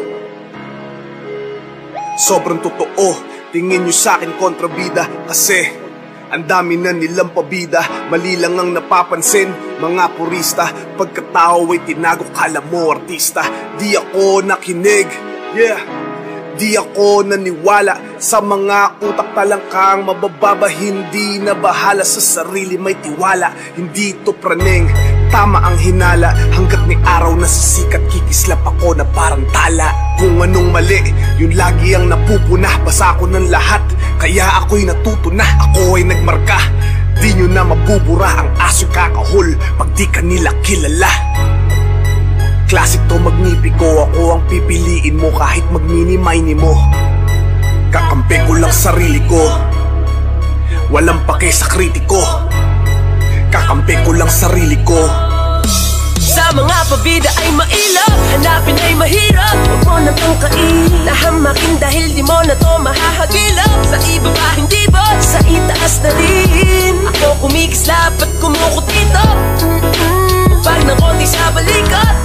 Sobrang totoo, tingin nyo sa'kin kontrabida. Kasi ang dami na nilang pabida, mali lang ang napapansin, mga purista. Pagkatao ay tinago, kala mo artista. Di ako nakinig, yeah. Di ako naniwala sa mga utak talangkang mabababa. Hindi na bahala sa sarili, may tiwala. Hindi to praneng, tama ang hinala. Hanggat may araw na sisikat, kikislap ako na parang tala. Kung anong mali, yun lagi ang napupuna. Basa ko ng lahat, kaya ako'y natuto na. Ako ay nagmarka, di nyo na mabubura ang aso'y kakahol pag di ka nila kilala. Classic to magnipiko, ako ang pipiliin mo kahit magmini-mini mo. Kakampi ko lang sarili ko, walang pake sa kritiko. Kakampi ko lang sarili ko. Sa mga pabida ay mailap, hanapin ay mahirap. Huwag mo nang tangkain, nahamakin dahil di mo na to mahahagilap. Sa iba pa hindi ba, sa itaas na din. Ako kumikislap at kumukot dito. Pag ng konti sa balikat.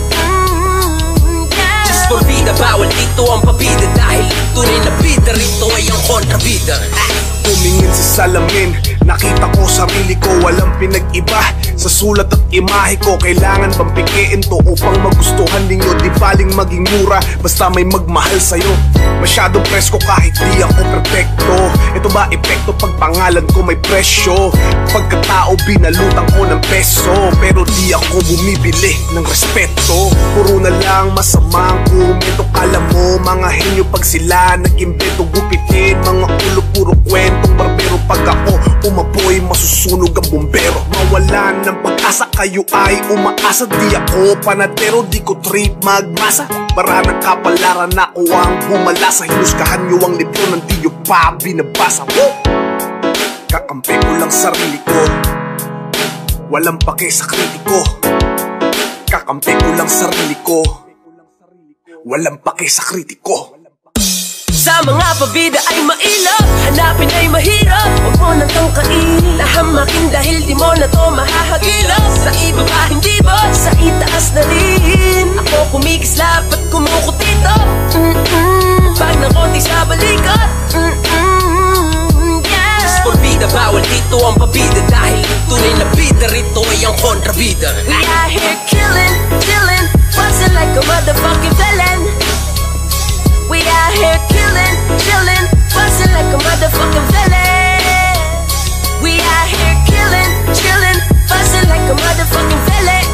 Just for vida, bawal dito ang pabida. Dahil tunay na bida, rito ay ang kontrabida. Tumingin sa salamin, nakita ko sarili ko, walang pinag-iba. Sa sulat at imahe ko, kailangan bang pikiin to upang magustuhan ninyo? Di baling maging mura, basta may magmahal sa'yo. Masyadong presko kahit di ako perfecto. Ito ba epekto pag pangalan ko may presyo? Pagkatao binalutan ko ng peso, pero di ako bumibili ng respeto. Puro na lang masamang komento, kala mo mga henyo pag sila nag-imbento. Gupitin mga ulo, puro kwentong barbero. Pag ako umapoy, masusunog ang bumbero. Mawalan ng pag-asa, kayo ay umaasa. Di ako panadero, di ko trip magmasa. Para ng kapalaran ako ang bumalasa. Hinusgahan nyo ang libro ng di nyo pa binabasa. Woo! Kakampi ko lang sarili ko, walang pake sa kritiko. Kakampi ko lang sarili ko, walang pake sa kritiko. Sa mga pabida ay mailap, hanapin ay mahirap. Huwag mo nang tangkain, nahamakin dahil di mo na to mahahagilap. Sa iba pa hindi ba, sa itaas na din. Ako kumikislap at kumukot dito. Pag ng konti sa balikat. Just for vida, bawal dito ang pabida. Dahil tunay na bida, rito ay ang kontrabida. We out here killing, chilling, bustin' like a motherfucking villain. We out here killing, chilling, bustin' like a motherfucking villain. We out here killing, chilling, bustin' like a motherfucking villain.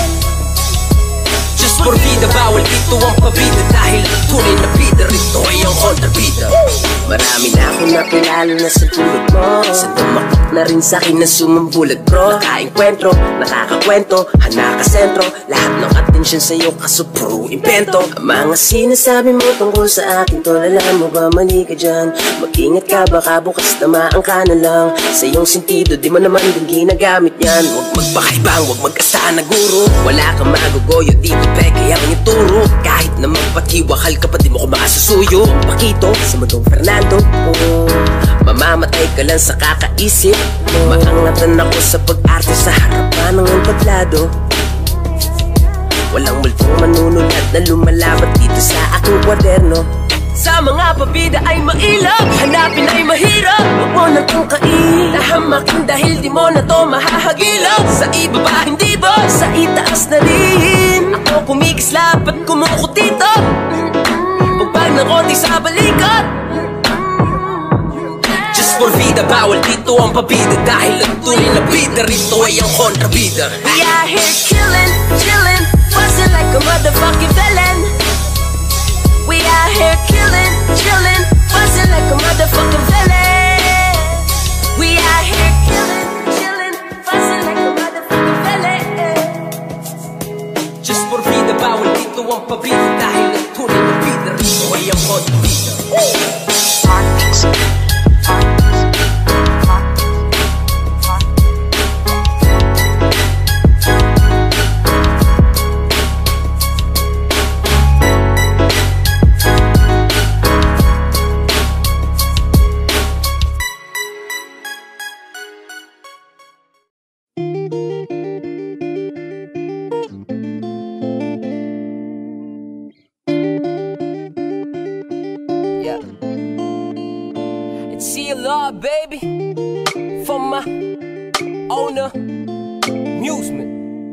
Just for vida, bawal dito ang pabida. Dahil tunay na bida, rito ay ang kontrabida. Marami na akong nakilala na sa tulad mo. Sa tumakot na rin sa'kin na sumambulat bro. Nakainkwentro, nakakakwento, hanakasentro. Lahat ng at atensyon sa'yo kaso puro impento. Ang mga sinasabi mo tungkol sa akin tol, alam mo ba mali ka dyan? Mag-ingat ka baka bukas tamaan ka na lang. Sa iyong sentido di mo naman din ginagamit yan. Huwag magpakaibang, huwag mag-asahan na guro. Wala kang magugoyo dito pe, kaya kang ituro. Kahit na magpatiwakal ka pa di mo ko makasusuyo. Pakito sa Madong Fernando, oh, mamamatay ka lang sa kakaisip. Maangatan ako sa pag-arte sa harapan ng entablado. Walang multong manunulat na lumalabat dito sa aking kwaderno. Sa mga pabida ay mailap, hanapin ay mahirap. Huwag mo na itong kailahamakin dahil di mo na to mahahagilap. Sa ibaba hindi ba, sa itaas na rin ako kumikislap at kumukutito. Pagpag ng konti sa balikat. Just for vida, bawal dito ang pabida. Dahil ang tunay na bida rito ay ang kontrabida. We out here killing, chilling, bustin' like a motherfucking villain. We out here killing, chilling, bustin' like a motherfucking villain. We out here killing, chilling, bustin' like a motherfucking villain. Just for vida, bawal dito ang pabida. Dahil ang tunay na bida rito ay ang kontrabida. Baby, for my own amusement.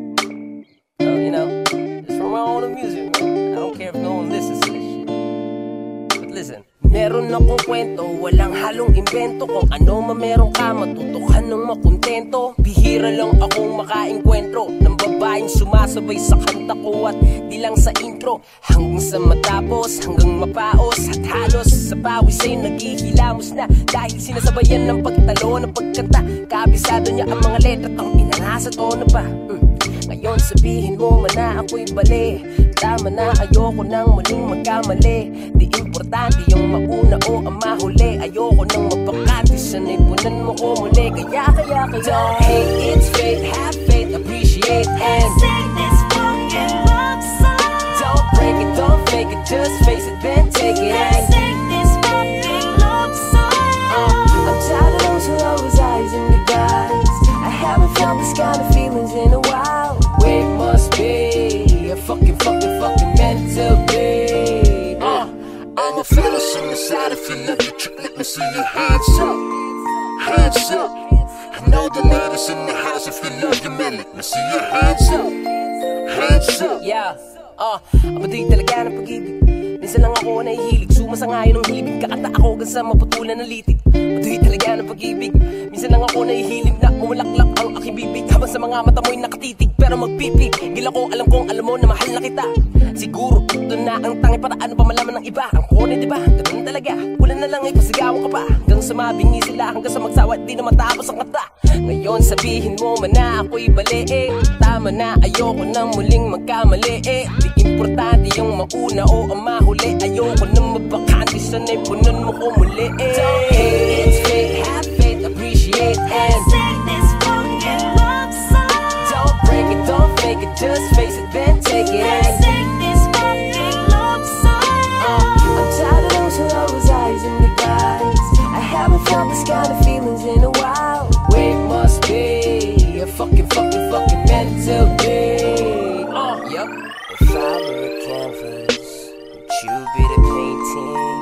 Uh, you know, it's for my own amusement, man. I don't care if no one listens to this shit. But listen, meron akong kwento, walang halong invento. Kung ano ma meron ka, matutukan ng makontento. Bihira lang akong makaengkwentro ng babaeng sumasabay sa kanta ko at di lang sa intro. Hanggang sa matapos, hanggang mapaos at halos sa pawis ay naghihilamos na. Dahil sinasabayan ng pagtalo ng pagkanta. Kabisado niya ang mga letra at ang inanasa tono pa. mm. Ngayon sabihin mo man na ako'y bali. Tama na, ayoko nang muling magkamali. Di importante yung mauna o ang mahuli. Ayoko nang mapakante, sanay punan mo ko muli. Kaya kaya kaya don't hate, it's fate, have faith, appreciate and sing this fucking love song. Don't break it, don't fake it, just face it, then take it and sing this fucking love song. uh, I'm tired of those who always eyes in your guys. I haven't felt this kind of feelings in a while. It must be a fucking, fucking, fucking meant to be. uh, I'm a fellas on the side. If you love your chick, let me see your hands up. Hands up. And all the ladies in the house, if you love your man, let me see your hands up. Hands up. Yeah, uh, ang baduy talaga ng pag-ibig. Minsan lang ako nahihilig, sumasangayon ng hibig. Kakanta ako hanggang sa maputulan ng litig. Baduy talaga ng pag-ibig. Minsan lang ako nahihilig na umulaklak ang aking bibig. Habang sa mga mata mo'y nakatitig, pero magpipig. Gila ko, alam kong alam mo na mahal na kita. Siguro, ito na ang tangi para ano pa malaman ng iba. Ang kone diba, ganun talaga. Wala na lang ay pasigawan ka pa. Hanggang sa mabingi sila, hanggang sa magsawa di na matapos ang kata. Ngayon sabihin mo man na ako'y bali eh. Tama na, ayoko nang muling magkamali eh. Di importante yung mauna o ang mahuli. Ayoko nang mapakante, sanay punan mo ko muli eh. Don't hate, it's fate, have faith, appreciate and sing this fucking love song. Don't break it, don't fake it, just face it, then take it and sing this fucking love song. uh, I'm tired of those who always eyes in your guys. I haven't felt this kind of feelings in a while. It must be a fucking, fucking, fucking meant to be. uh, Yep. If I were a canvas, would you be the painting?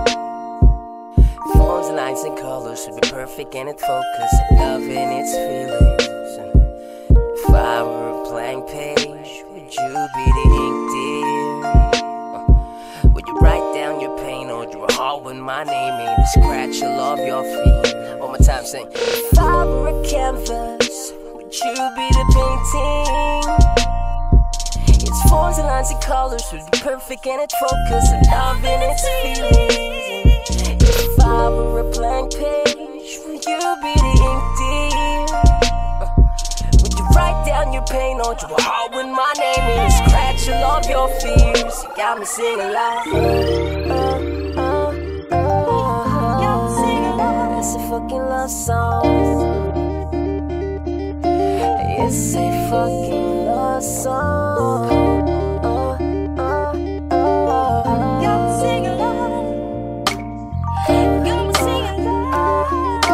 Forms, lines and colors would be perfect and its focus, love and its feelings. If I were a blank page, would you be the ink, dear? Uh, would you write down your pain or draw a heart with my name in it? Scratch all of your feet. One more time, sing. If I were a canvas, would you be the painting? Its forms and lines and colors would be perfect and its focus, and love and its feelings. If I were a blank page, would you be the ink, dear? Uh, would you write down your pain or draw a heart with my name in it? Scratch that you love your fears. You got me singing loud. Uh, uh, uh, it's a fucking love song. It's a fucking love song. Uh, uh, uh, got me singing loud. Got me singing loud.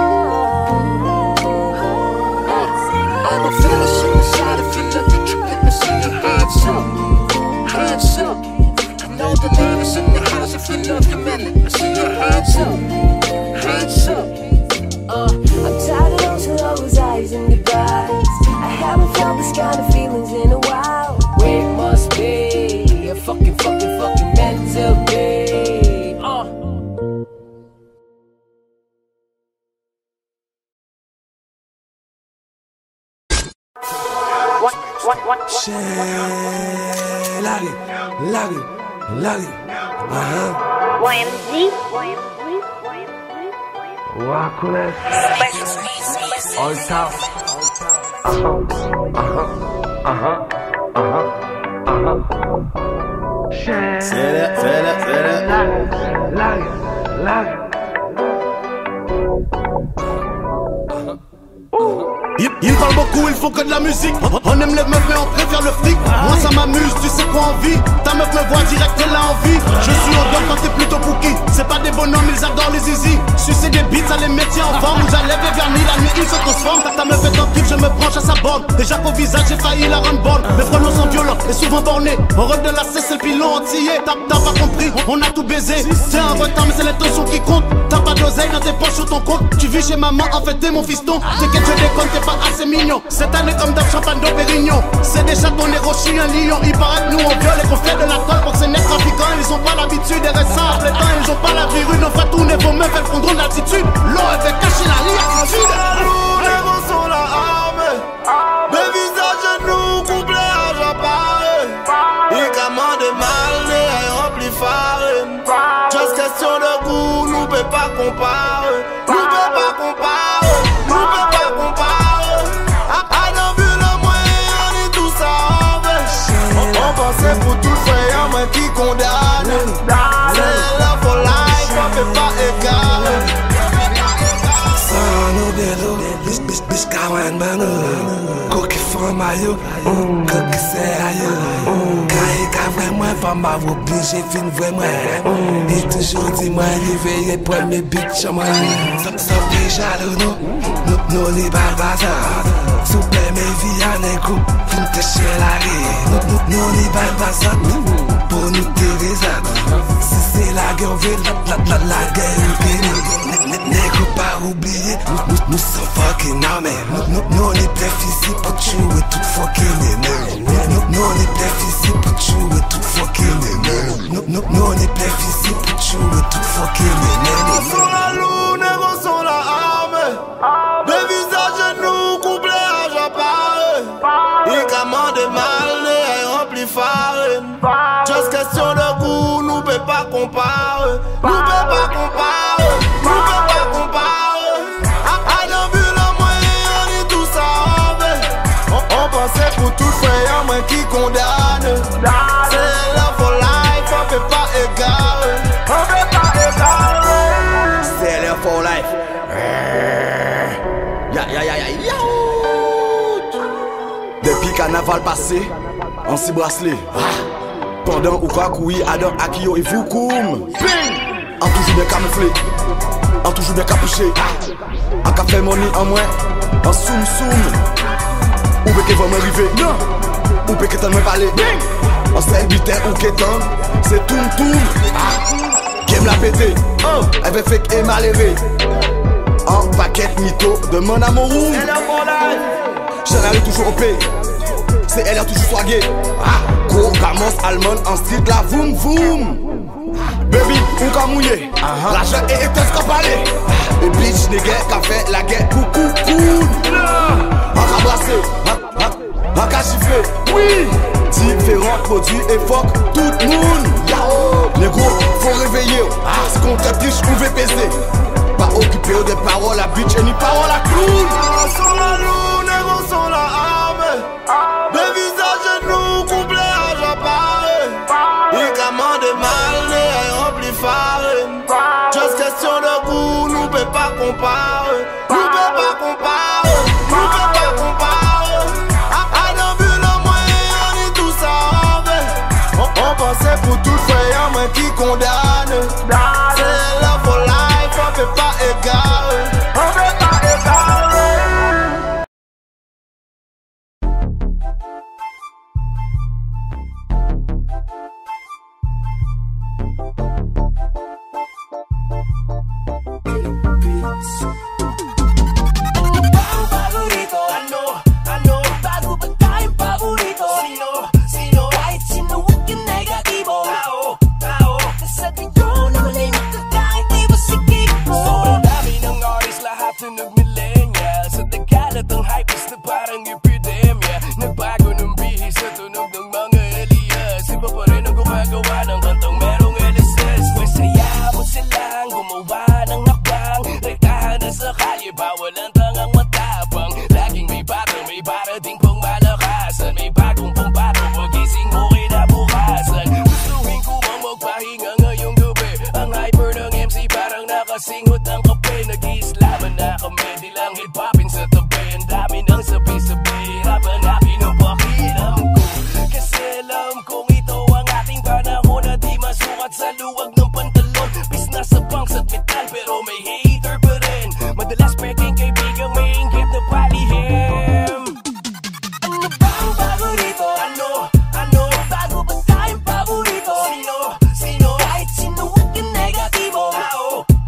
I'm a fantasy inside if you look at you, let me see your hands up. Hands up. I know the man is in the house if you love your man, let me see your hands up. Hands up. Uh, I'm tired of those closed eyes and goodbyes. I haven't felt this kind of feelings in a while. Where it must be a fucking, fucking, fucking meant to be. Uh. What, what, what, what? Shit, Larry, Larry, Larry. Uh-huh. Y M Z. Wakuna. All top. Uh-huh, uh-huh, uh-huh, uh-huh, uh-huh. Shit. Say that, say that, say that. Larry, Larry, Larry. Il, il parle beaucoup, il faut que de la musique. On aime les meufs mais on préfère le fric. Moi ça m'amuse, tu sais quoi on vit. Ta meuf me voit direct, elle a envie. Je suis au dog quand t'es plutôt cookie. C'est pas des bonhommes, ils adorent les zizi. Sucer des beats, ça les métiers en forme. Où j'enlève les vernis, la nuit ils se transforment. Ta meuf est en kiff, je me branche à sa bande. Déjà qu'au visage j'ai failli la rendre bonne. Mes pronos sont violents et souvent bornés. On rôle de la cesse, c'est le pilon entier. T'as pas compris, on a tout baisé. C'est un retard mais c'est l'intention qui compte. T'as pas d'oseille dans tes poches sur ton compte. Tu vis chez maman, en fait t'es mon fiston. T'inquiète je déconne, t'es pas assez mignon. Cette année comme d'hab champagne de Pérignon. C'est des chatons, des rochers, un lion. Il paraît que nous on viole et qu'on fait de la colle pour que c'est net trafiquants. Ils ont pas l'habitude des récents les temps. Ils ont pas la virule, on va tourner vos meufs, elles prendront de l'attitude. L'eau elle fait cacher la liattitude. Les mots sont la arme. Des visages nous couplés à j'apparais. Ils commandent mal, les remplis farine. Juste question de goût, nous peut pas comparer. Nous peut pas comparer. Nous peut pas comparer. On pensait pour tout frère, mais qui condamne. C'est là for life, on peut pas égarer. Sans nos bélos, bis bis bis kawan bano. Coquille fond maillot, coquille c'est ailleurs. Kaye ka vraiment femme à vous obligé fin vraiment. Et toujours dit moi réveillé pour mes bitch à moi. Sans plus jaloux nous, nous nous les bazar. Souple mes vies à n'écoute, fin te chez la vie. Nous nous les bazar pour nous Teresa. Si c'est la guerre, on veut la la la guerre. N'écoute pas oublier, nous nous sommes fucking armés. Nous nous on est ici pour tuer tout fucking ennemi. Nous nous on est ici pour tuer tout fucking ennemi. Nous nous nous on est ici pour tuer tout fucking ennemi. Nous sommes la lune, nous sommes la arme. Des visages nous couplés à j'apparais. Ils commandent mal, les remplis farine. Juste question de goût, nous peut pas comparer. Nous peut pas comparer. Nous peut pas comparer. A dans vu le moyen, on est tous à on, on pensait pour tout frère, mais qui condamne. C'est là for life, on peut pas égarer. On peut pas égarer. C'est là for life. Ya ya ya ya ya. Depuis carnaval passé, on s'y bracelet. Pendant ou quoi couille, Adam, Akio et Foukoum. En toujours bien camouflé, en toujours bien capuché. En café money en moins, en soum soum. Ou peut que va m'arriver, non. Ou peut que t'en me parler. En style butin ou qu'étant, c'est toum toum. Game la pété, elle veut fait et maléré. En paquet mytho de mon amour. J'en arrive toujours au pays. C'est elle a toujours swagué. Gros Gamos allemande en street la voum voum. Baby, ou ka mouillé. L'argent est éteint qu'à parler. Et bitch nègre qu'a fait la guerre coucou cool. En ka brassé, en ka chiffré. Oui. Différents produits et fuck tout le monde. Négro, faut réveiller. Ce qu'on te triche ou veut peser. Pas occupé de paroles à bitch et ni paroles à clown. Sur la lune, négro, sur la arme. Des visages nous couplés à j'apparais. qui condamne. C'est love for life, on fait pas égal. On fait pas égal. Singhot ang kape, nag-iislaman na kami. Di lang hip-hopin sa tabi. Ang dami ng sabi-sabi. Hirapan na pinapakiram ko. Kasi alam kong ito ang ating panahon na di masukat sa luwag ng pantalon. Pisna sa punks at metal pero may hater pa rin. Madalas peking kaibigang may inggit na palihim. Ano ba ang bago rito? Ano? Ano? Bago ba tayong paborito? Sino? Sino? Kahit sino huwag yung negatibo. Tao?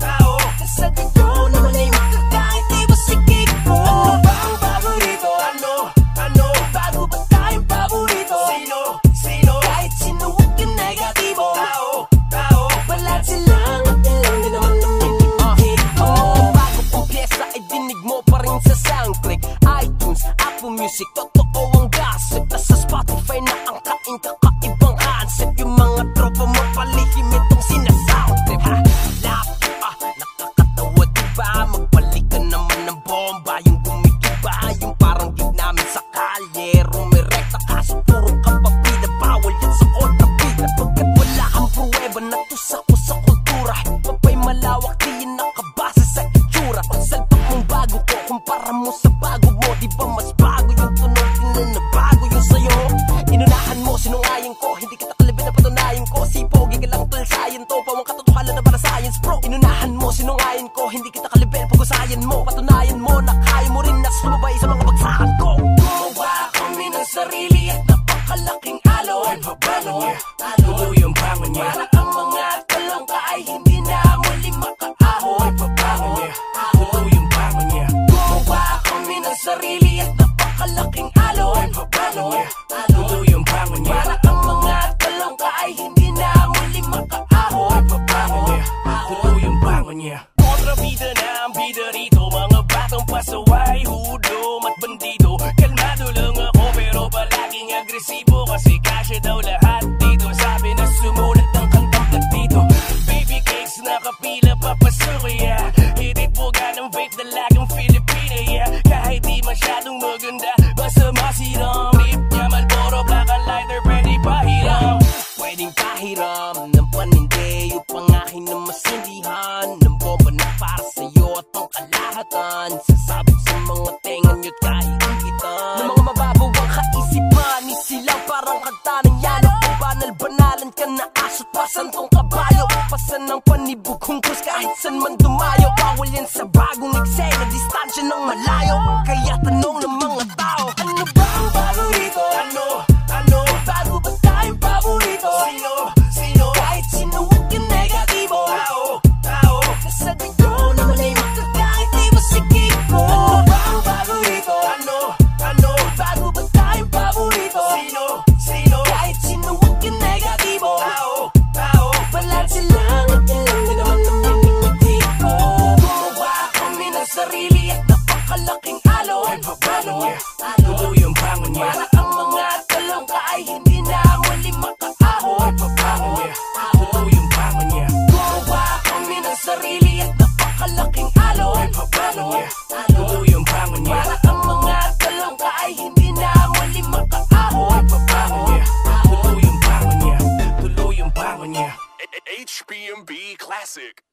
Sa gayo naman ay makakahit di ba sikik mo? Ano ba ang bago rito? Ano? Ano? Bago ba tayong paborito? Sino? Sino? Kahit sino huwag yung negatibo. Tao? Tao? Balat silang at ilang din naman ng hit mo. Bago pong pyesa ay dinig mo pa rin sa SoundClick, iTunes, Apple Music. Totoo ang gossip. Nasa Spotify na ang kain kakaibang concept. Yung mga tropa mo palihim itong sinasoundtrip. Ha? Lapit ah, nakakatawa diba? Magbalik ka naman ng bomba. Yung gumigiba, yung parang gig namin sa kalye. Rumirekta kaso puro kapapida. Bawal yan sa kontrabida. Pagkat wala kang pruweba na tusak mo sa kultura. Papay malawak di yan nakabase sa itsura. O salpak mong bago ko kumpara mo sa bago mo. Di ba mas bago yung tunog din na bago yung sayo? Inunahan mo, sinungayin ko. Hindi kita kalibin na patunayan ko. Sipogi ka lang tulsayan to. Pawang katotohanan na para science bro. Inunahan mo, sinungayin ko. Hindi kita kalibin, pag-usayan mo. Patunayan mo na kaya mo rin na sumabay sa mga bagsakan ko. Gumawa kami ng sarili at napakalaking alon. Ay babalo niya, tuloy yung bangon niya. Para ang mga talangka ay hindi na muli makaahon. Ay babalo niya, tuloy yung bangon niya. Gumawa kami ng sarili at napakalaking alon. Ay babalo niya, tuloy yung bangon niya. Para ang mga talangka ay hindi na muli makaahon. Ay babalo niya, tuloy yung bangon niya. Kontrabida na ang bida rito. Mga batang pasaway, hudom at bandido. Kalmado lang ako pero palaging agresibo. Kasi kasya daw lahat dito. Sabi na sumulat ng kantang platito. Baby cakes nakapila papasuya. Hitit po ka ng vape dalagang Filipina, yeah. Kahit di masyadong maganda, basta masiram. Rip niya Malboro, black and lighter, pwede pahiram. Pwedeng pahiram ng panindi. Upang akin na masindihan ng bomba na para sa'yo at ang kalahatan. Sasabit sa mga tenga nyo't kaiingitan ng mga mababaw ang kaisipan. Isilang parang kanta ng yano. Banal-banalan ka na asot pasan tong kabayo. Pasan ng panibog hungkos kahit san man dumayo. Bawal yan sa bagong eksena, distansya ng malayo. Kaya tanong ng mga tao, ano ba ang bago rito? Ano? Ano? Bago ba tayong paborito? Sino? Sino? Kahit sino huwag yung negatibo. Tao? Tao? Nasa gayo naman ay makakahit di ba sikik mo? Ano ba ang bago rito? Ano? Ano? Bago ba tayong paborito? Sino? Sino? Kahit sino huwag yung negatibo. Tao? Tao? Balat silang at ilang din naman ng minimiti ko. Gumawa kami ng sarili at napakalaking alon. Ay babalo niya, tuloy yung bangon niya. Para ang mga talangka ay hindi na muli makaahon. Ay babalo niya, tuloy yung bangon niya. Gumawa kami ng sarili at napakalaking alon. Ay babalo niya, tuloy yung bangon niya. Para ang mga talangka ay hindi na muli makaahon. Ay babalo niya, tuloy yung bangon niya. Tuloy yung bangon niya. H B M B Classic.